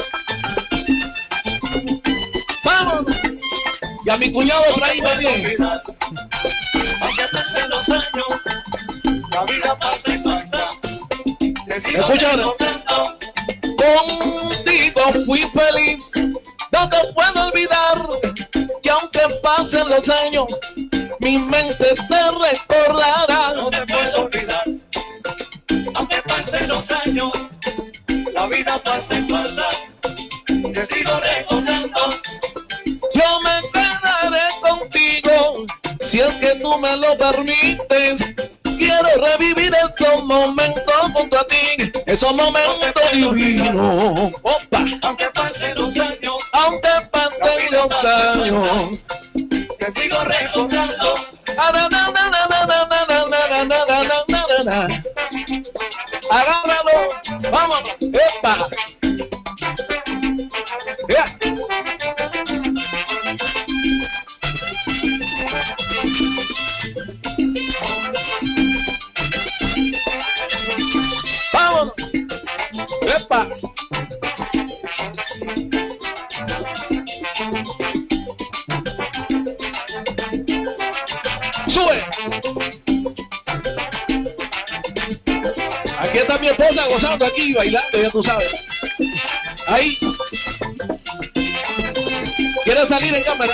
[SPEAKER 6] ¡Vamos! Y a mi cuñado por ahí también.
[SPEAKER 5] Aunque pasen los años, la vida pasa y pasa.
[SPEAKER 6] Escucha ahora. Contigo fui feliz, no te puedo olvidar. Que aunque pasen los años, mi mente te recordará.
[SPEAKER 5] No te puedo olvidar. Aunque pasen los años, la vida pasa y pasa. Te sigo recordando.
[SPEAKER 6] Yo me quedaré contigo, si es que tú me lo permites. Quiero revivir esos momentos junto a ti, esos momentos divinos. Opa.
[SPEAKER 5] Aunque pasen los años,
[SPEAKER 6] Aunque pasen los años,
[SPEAKER 5] te sigo recordando.
[SPEAKER 6] Ah, na, na, na, na, na, na, na, na, na, na, na, na, na, na. Agárralo, vámonos, epa. Ya. Vámonos, epa. Sube. Aquí está mi esposa gozando aquí, bailando, ya tú sabes. Ahí. ¿Quiere salir en cámara?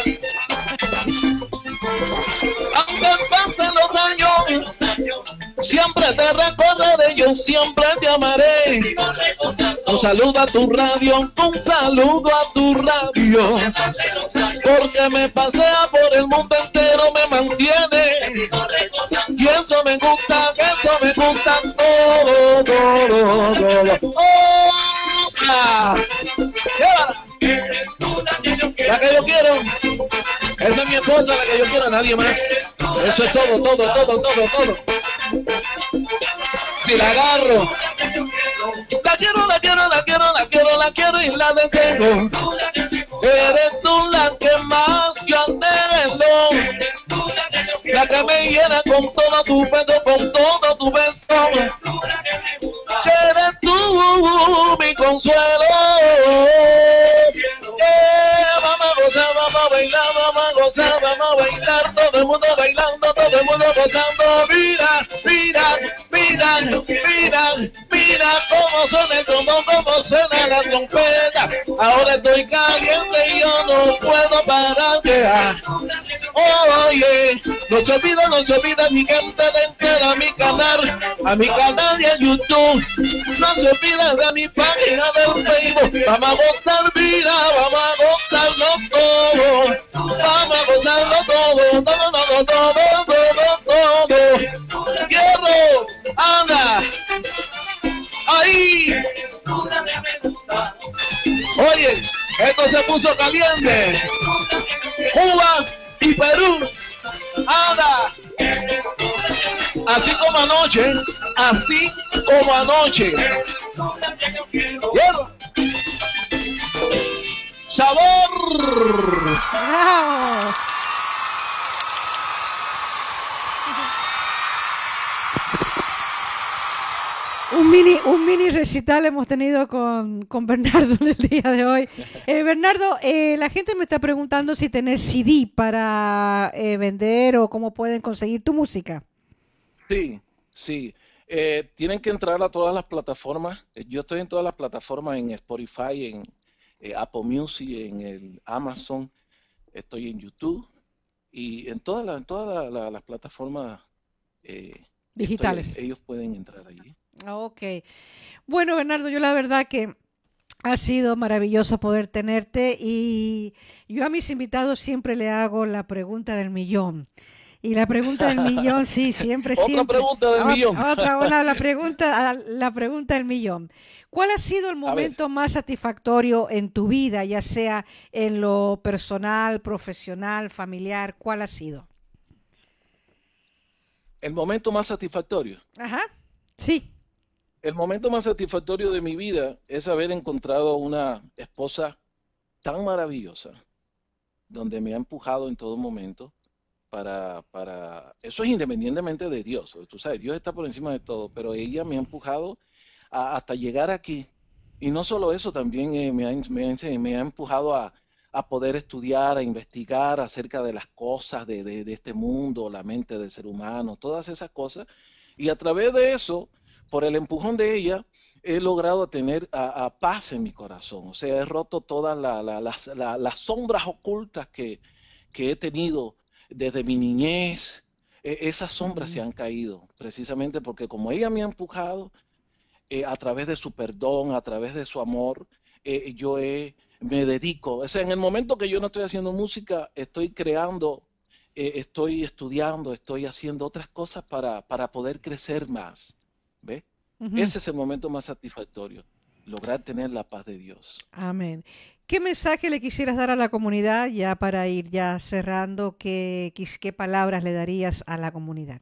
[SPEAKER 6] Aunque pasen los años, siempre te recordaré, yo siempre te amaré. Un saludo a tu radio, un saludo a tu radio. Porque me pasea por el mundo entero, me mantiene. Y eso me gusta, eso me gusta todo, todo, todo. ¡Otra! ¡Llévala! La que yo quiero. Esa es mi esposa, la que yo quiero, nadie más. Eso es todo, todo, todo, todo, todo. Si la agarro, la quiero, la quiero, la quiero, la quiero, la quiero y la detengo. Eres tú la que más yo anhelo, la que me llena con todo tu peso, con todo tu beso. Eres tú mi consuelo. Yeah, vamos a gozar, vamos a bailar, vamos a gozar, vamos a bailar, todo el mundo bailando, todo el mundo gozando. Mira, mira, mira, mira, mira cómo suena el trombón, cómo suena la trompeta. Ahora estoy caliente y yo no puedo parar de ah. Oye, no se olvida, no se olvida mi gente de entera a mi canal, a mi canal de YouTube. No se olvida de mi página del Facebook. Vamos a gozar vida, vamos a gozarlo todo. Vamos a gozarlo todo, todo, todo, todo, todo, todo. Hierro, anda. Ahí. Oye, esto se puso caliente. Cuba y Perú. Anda. Así como anoche, así como anoche. Hierro. Sabor.
[SPEAKER 2] ¡Bravo! Un mini, un mini recital hemos tenido con, con Bernardo en el día de hoy. Eh, Bernardo, eh, la gente me está preguntando si tenés C D para eh, vender o cómo pueden conseguir tu música.
[SPEAKER 6] Sí, sí. Eh, tienen que entrar a todas las plataformas. Yo estoy en todas las plataformas, en Spotify, en eh, Apple Music, en el Amazon. Estoy en YouTube y en todas las, en todas las, las plataformas eh,
[SPEAKER 2] digitales.
[SPEAKER 6] Estoy, ellos pueden entrar allí.
[SPEAKER 2] Ok. Bueno, Bernardo, yo la verdad que Ha sido maravilloso poder tenerte y yo a mis invitados siempre le hago la pregunta del millón. Y la pregunta del millón, sí, siempre,
[SPEAKER 6] Otra
[SPEAKER 2] siempre.
[SPEAKER 6] pregunta del
[SPEAKER 2] Otra-
[SPEAKER 6] millón.
[SPEAKER 2] Otra, una, la pregunta, la pregunta del millón. ¿Cuál ha sido el
[SPEAKER 6] A ver.
[SPEAKER 2] momento más satisfactorio en tu vida, ya sea en lo personal, profesional, familiar? ¿Cuál ha sido?
[SPEAKER 6] El momento más satisfactorio.
[SPEAKER 2] Ajá, sí.
[SPEAKER 6] El momento más satisfactorio de mi vida es haber encontrado una esposa tan maravillosa, donde me ha empujado en todo momento para, para, eso es independientemente de Dios, tú sabes, Dios está por encima de todo, pero ella me ha empujado a- hasta llegar aquí. Y no solo eso, también eh, me ha, me ha ense- me ha empujado a, a poder estudiar, a investigar acerca de las cosas de, de, de este mundo, la mente del ser humano, todas esas cosas. Y a través de eso, por el empujón de ella, he logrado tener a, a paz en mi corazón. O sea, he roto todas la- la- las, la- las sombras ocultas que, que he tenido desde mi niñez. E- esas sombras se han caído, precisamente porque como ella me ha empujado, eh, a través de su perdón, a través de su amor, eh, yo he- me dedico. O sea, en el momento que yo no estoy haciendo música, estoy creando, eh, estoy estudiando, estoy haciendo otras cosas para, para poder crecer más. ¿Ves?
[SPEAKER 2] Ujú.
[SPEAKER 6] Ese es el momento más satisfactorio, lograr tener la paz de Dios.
[SPEAKER 2] Amén. ¿Qué mensaje le quisieras dar a la comunidad ya para ir ya cerrando? ¿Qué, quis- qué palabras le darías a la comunidad?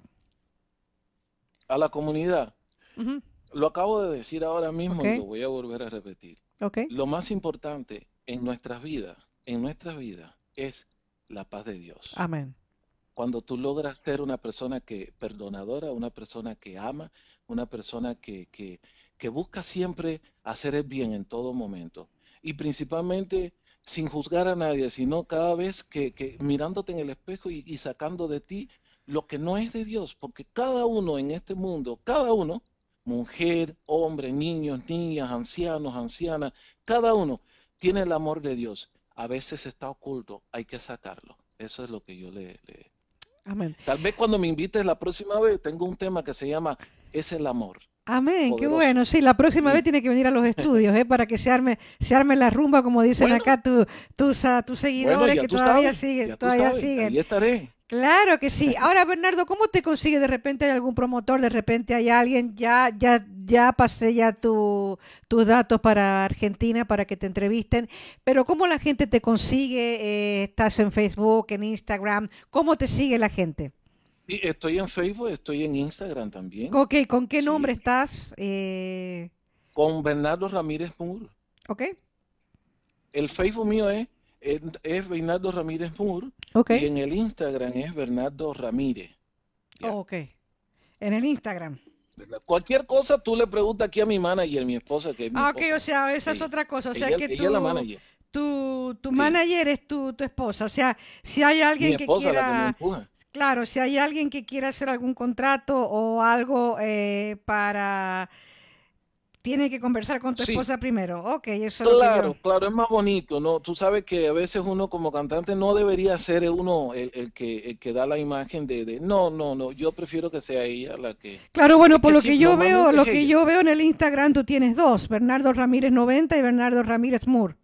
[SPEAKER 6] A la comunidad,
[SPEAKER 2] Ujú,
[SPEAKER 6] lo acabo de decir ahora mismo
[SPEAKER 2] Ok.
[SPEAKER 6] y lo voy a volver a repetir.
[SPEAKER 2] Ok.
[SPEAKER 6] Lo más importante en nuestras vidas, en nuestras vidas, es la paz de Dios.
[SPEAKER 2] Amén.
[SPEAKER 6] Cuando tú logras ser una persona que perdonadora, una persona que ama, una persona que, que, que busca siempre hacer el bien en todo momento. Y principalmente sin juzgar a nadie, sino cada vez que, que mirándote en el espejo y, y sacando de ti lo que no es de Dios. Porque cada uno en este mundo, cada uno, mujer, hombre, niños, niñas, ancianos, ancianas, cada uno tiene el amor de Dios. A veces está oculto, hay que sacarlo. Eso es lo que yo le... le
[SPEAKER 2] Amén.
[SPEAKER 6] Tal vez cuando me invites la próxima vez tengo un tema que se llama Es el amor.
[SPEAKER 2] Amén, qué
[SPEAKER 6] Poderoso.
[SPEAKER 2] bueno. Sí, la próxima
[SPEAKER 6] Sí.
[SPEAKER 2] vez tiene que venir a los estudios, ¿eh? Para que se arme, se arme la rumba, como dicen
[SPEAKER 6] Bueno.
[SPEAKER 2] acá tu- tus, ah, tus seguidores
[SPEAKER 6] Bueno, ya
[SPEAKER 2] que
[SPEAKER 6] tú
[SPEAKER 2] todavía
[SPEAKER 6] sabes,
[SPEAKER 2] siguen,
[SPEAKER 6] ya tú
[SPEAKER 2] todavía
[SPEAKER 6] sabes,
[SPEAKER 2] siguen.
[SPEAKER 6] ahí estaré.
[SPEAKER 2] Claro que sí. Ahora, Bernardo, ¿cómo te consigue? De repente hay algún promotor, de repente hay alguien, ya, ya, ya pasé ya tu, tus datos para Argentina para que te entrevisten, pero ¿cómo la gente te consigue? Eh, ¿estás en Facebook, en Instagram? ¿Cómo te sigue la gente?
[SPEAKER 6] Y estoy en Facebook, estoy en Instagram también,
[SPEAKER 2] Ok, ¿con qué
[SPEAKER 6] Sí.
[SPEAKER 2] nombre estás? Eh,
[SPEAKER 6] con Bernardo Ramírez Moore.
[SPEAKER 2] ok,
[SPEAKER 6] El Facebook mío es, es, es Bernardo Ramírez Moore
[SPEAKER 2] ok,
[SPEAKER 6] y en el Instagram es Bernardo Ramírez. Ya.
[SPEAKER 2] ok. En el Instagram.
[SPEAKER 6] Cualquier cosa tú le preguntas aquí a mi manager, mi esposa, que es mi
[SPEAKER 2] Ah, ok,
[SPEAKER 6] esposa.
[SPEAKER 2] o sea, esa es
[SPEAKER 6] Ella-
[SPEAKER 2] otra cosa. O sea,
[SPEAKER 6] ella-
[SPEAKER 2] que
[SPEAKER 6] ella es la
[SPEAKER 2] tu,
[SPEAKER 6] manager.
[SPEAKER 2] tu, tu
[SPEAKER 6] Sí.
[SPEAKER 2] manager es tu, tu esposa. O sea, si hay alguien
[SPEAKER 6] Mi
[SPEAKER 2] que
[SPEAKER 6] esposa la que me
[SPEAKER 2] quiera,
[SPEAKER 6] empuja.
[SPEAKER 2] claro, si hay alguien que quiera hacer algún contrato o algo eh, para, tiene que conversar con tu
[SPEAKER 6] Sí.
[SPEAKER 2] esposa primero. Ok, eso es lo que
[SPEAKER 6] Claro,
[SPEAKER 2] yo.
[SPEAKER 6] claro, es más bonito, ¿no? Tú sabes que a veces uno como cantante no debería ser uno el, el que, el que da la imagen de, de... No, no, no, yo prefiero que sea ella la que...
[SPEAKER 2] Claro, bueno,
[SPEAKER 6] Es
[SPEAKER 2] por
[SPEAKER 6] que
[SPEAKER 2] lo
[SPEAKER 6] sí,
[SPEAKER 2] que yo veo,
[SPEAKER 6] normalmente
[SPEAKER 2] lo
[SPEAKER 6] es
[SPEAKER 2] que
[SPEAKER 6] ella.
[SPEAKER 2] yo veo en el Instagram, tú tienes dos, Bernardo Ramírez noventa y Bernardo Ramírez Moore.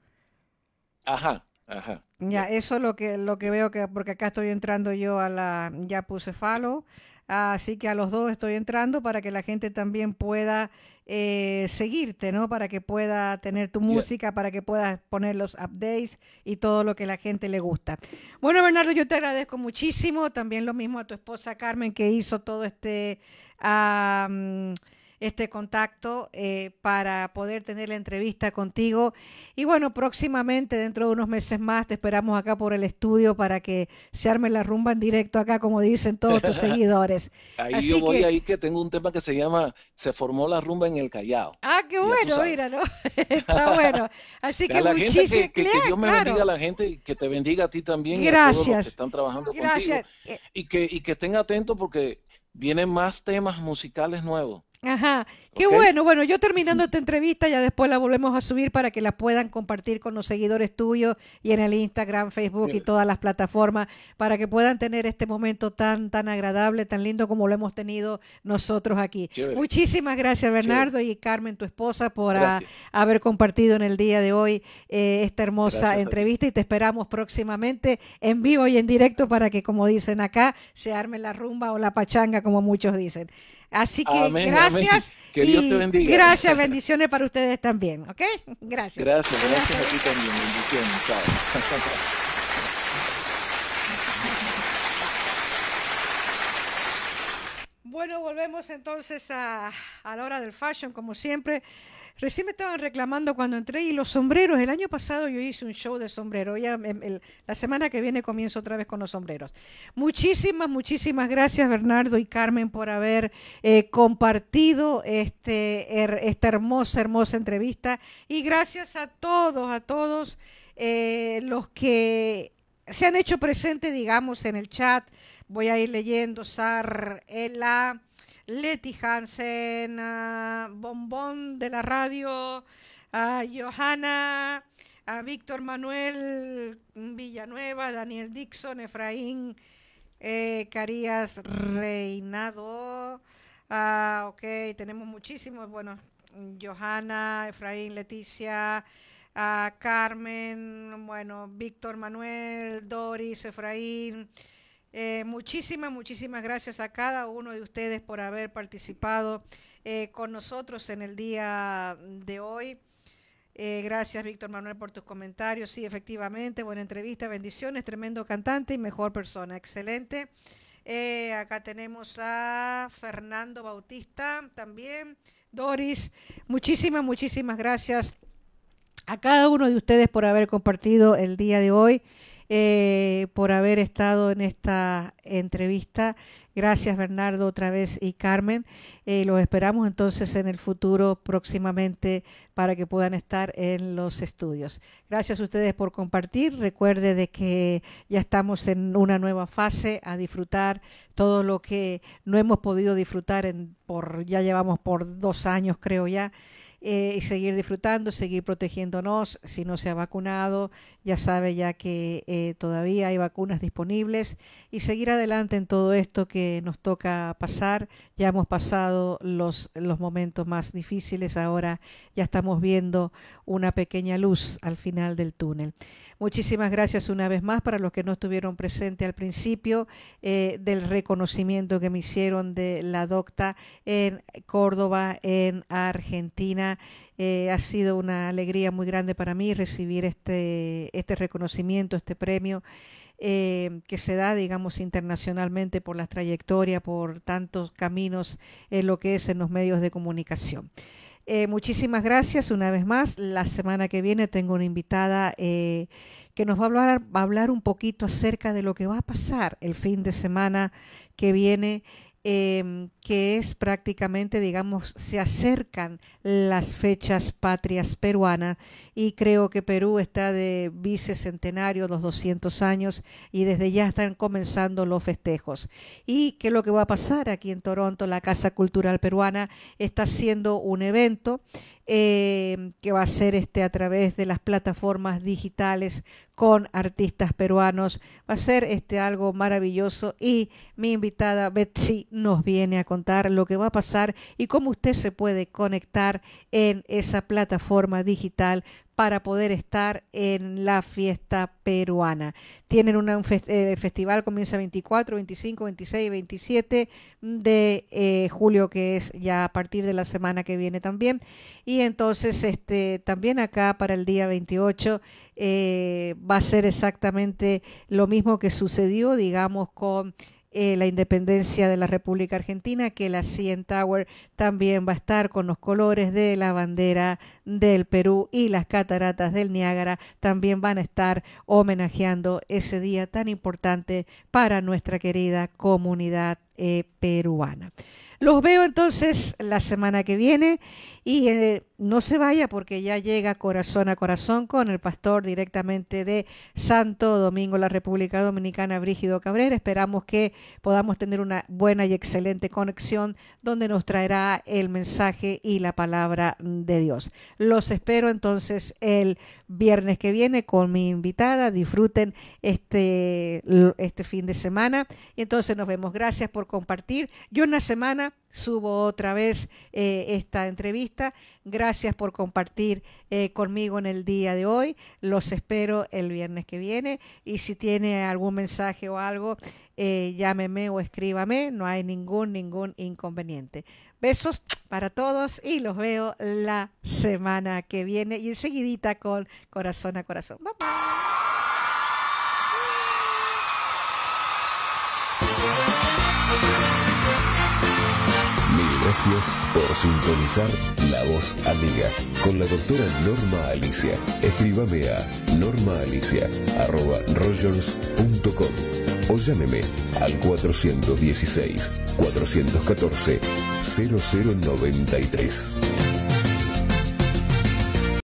[SPEAKER 6] Ajá, ajá.
[SPEAKER 2] Ya, eso es lo que, lo que veo, que porque acá estoy entrando yo a la, ya puse follow, así que a los dos estoy entrando para que la gente también pueda eh, seguirte, ¿no? Para que pueda tener tu
[SPEAKER 6] Ya.
[SPEAKER 2] música, para que puedas poner los updates y todo lo que la gente le gusta. Bueno, Bernardo, yo te agradezco muchísimo, también lo mismo a tu esposa Carmen que hizo todo este... ah, mm, este contacto eh, para poder tener la entrevista contigo. Y bueno, próximamente, dentro de unos meses más, te esperamos acá por el estudio para que se arme la rumba en directo acá, como dicen todos tus seguidores.
[SPEAKER 6] Ahí
[SPEAKER 2] Así
[SPEAKER 6] yo voy
[SPEAKER 2] que-
[SPEAKER 6] ahí que tengo un tema que se llama Se formó la rumba en el Callao.
[SPEAKER 2] Ah, qué
[SPEAKER 6] Ya tú
[SPEAKER 2] bueno,
[SPEAKER 6] sabes.
[SPEAKER 2] mira, ¿no? Está bueno. Así que
[SPEAKER 6] A la gente
[SPEAKER 2] muchísimas
[SPEAKER 6] que, que, que Dios me
[SPEAKER 2] claro.
[SPEAKER 6] bendiga a la gente y que te bendiga a ti también y a todos los
[SPEAKER 2] Gracias.
[SPEAKER 6] que están trabajando
[SPEAKER 2] Gracias.
[SPEAKER 6] contigo.
[SPEAKER 2] Eh,
[SPEAKER 6] Y que, y que estén atentos porque vienen más temas musicales nuevos.
[SPEAKER 2] Ajá, qué
[SPEAKER 4] ¿Ok?
[SPEAKER 2] bueno. Bueno, yo terminando esta entrevista, ya después la volvemos a subir para que la puedan compartir con los seguidores tuyos y en el Instagram, Facebook y
[SPEAKER 4] Chévere,
[SPEAKER 2] todas las plataformas, para que puedan tener este momento tan, tan agradable, tan lindo como lo hemos tenido nosotros aquí.
[SPEAKER 4] chévere,
[SPEAKER 2] Muchísimas gracias,
[SPEAKER 4] chévere.
[SPEAKER 2] Bernardo y Carmen, tu esposa, por ah,
[SPEAKER 4] Gracias,
[SPEAKER 2] haber compartido en el día de hoy eh, esta hermosa
[SPEAKER 4] gracias a ti.
[SPEAKER 2] entrevista y te esperamos próximamente en vivo y en directo para que, como dicen acá, se arme la rumba o la pachanga, como muchos dicen. Así que
[SPEAKER 4] Amén, amén.
[SPEAKER 2] gracias
[SPEAKER 4] Que Dios te
[SPEAKER 2] y
[SPEAKER 4] bendiga.
[SPEAKER 2] gracias, bendiciones para ustedes también, ¿ok? Gracias.
[SPEAKER 4] Gracias, gracias a ti también. Bendiciones. Chao.
[SPEAKER 2] Bueno, volvemos entonces a, a la hora del fashion, como siempre. Recién me estaban reclamando cuando entré y los sombreros. El año pasado yo hice un show de sombrero. Ya em, el- la semana que viene comienzo otra vez con los sombreros. Muchísimas, muchísimas gracias, Bernardo y Carmen, por haber eh, compartido este, her- esta hermosa, hermosa entrevista. Y gracias a todos, a todos eh, los que se han hecho presentes, digamos, en el chat. Voy a ir leyendo: Sar, Ela, Leti Hansen, ah, Bombón de la radio, a Johanna, a Víctor Manuel Villanueva, Daniel Dixon, Efraín eh, Carías Reinado. Ah, ok, tenemos muchísimos. Bueno, Johanna, Efraín, Leticia, a Carmen, bueno, Víctor Manuel, Doris, Efraín. Eh, muchísimas, muchísimas gracias a cada uno de ustedes por haber participado eh, con nosotros en el día de hoy. Eh, gracias, Víctor Manuel, por tus comentarios. Sí, efectivamente, buena entrevista, bendiciones, tremendo cantante y mejor persona, excelente. Eh, acá tenemos a Fernando Bautista también. Doris, muchísimas, muchísimas gracias a cada uno de ustedes por haber compartido el día de hoy, eh, por haber estado en esta entrevista. Gracias, Bernardo, otra vez, y Carmen. Eh, los esperamos entonces en el futuro próximamente para que puedan estar en los estudios. Gracias a ustedes por compartir. Recuerde de que ya estamos en una nueva fase a disfrutar todo lo que no hemos podido disfrutar en, por, ya llevamos por dos años, creo ya. Eh, y seguir disfrutando, seguir protegiéndonos. Si no se ha vacunado, ya sabe ya que eh, todavía hay vacunas disponibles, y seguir adelante en todo esto que nos toca pasar. Ya hemos pasado los, los momentos más difíciles, ahora ya estamos viendo una pequeña luz al final del túnel. Muchísimas gracias una vez más para los que no estuvieron presentes al principio eh, del reconocimiento que me hicieron de la docta en Córdoba, en Argentina. Eh, ha sido una alegría muy grande para mí recibir este, este reconocimiento, este premio eh, que se da, digamos, internacionalmente por la trayectoria, por tantos caminos en lo que es en los medios de comunicación. Eh, muchísimas gracias una vez más. La semana que viene tengo una invitada eh, que nos va a hablar, va a hablar un poquito acerca de lo que va a pasar el fin de semana que viene. Eh, que es prácticamente, digamos, se acercan las fechas patrias peruanas, y creo que Perú está de bicentenario, los doscientos años, y desde ya están comenzando los festejos. Y qué es lo que va a pasar aquí en Toronto. La Casa Cultural Peruana está haciendo un evento eh, que va a ser este a través de las plataformas digitales con artistas peruanos. Va a ser este algo maravilloso, y mi invitada Betsy nos viene a contar lo que va a pasar y cómo usted se puede conectar en esa plataforma digital para poder estar en la fiesta peruana. Tienen una, un fest eh, festival, comienza veinticuatro, veinticinco, veintiséis, veintisiete de eh, julio, que es ya a partir de la semana que viene también. Y entonces este también acá para el día veintiocho eh, va a ser exactamente lo mismo que sucedió, digamos, con Eh, la independencia de la República Argentina, que la C N Tower también va a estar con los colores de la bandera del Perú, y las cataratas del Niágara también van a estar homenajeando ese día tan importante para nuestra querida comunidad eh, peruana. Los veo entonces la semana que viene y eh, no se vaya porque ya llega Corazón a Corazón con el pastor directamente de Santo Domingo, la República Dominicana, Brígido Cabrera. Esperamos que podamos tener una buena y excelente conexión donde nos traerá el mensaje y la palabra de Dios. Los espero entonces el viernes que viene con mi invitada. Disfruten este, este fin de semana y entonces nos vemos. Gracias por compartir. Yo en la semana subo otra vez eh, esta entrevista. Gracias por compartir eh, conmigo en el día de hoy. Los espero el viernes que viene y si tiene algún mensaje o algo, eh, llámeme o escríbame. No hay ningún, ningún inconveniente. Besos para todos y los veo la semana que viene y enseguidita con Corazón a Corazón. Bye, bye.
[SPEAKER 1] Gracias por sintonizar La Voz Amiga con la doctora Norma Alicia. Escríbame a normaalicia arroba rogers punto com o llámeme al cuatrocientos dieciséis, cuatrocientos catorce, cero cero noventa y tres.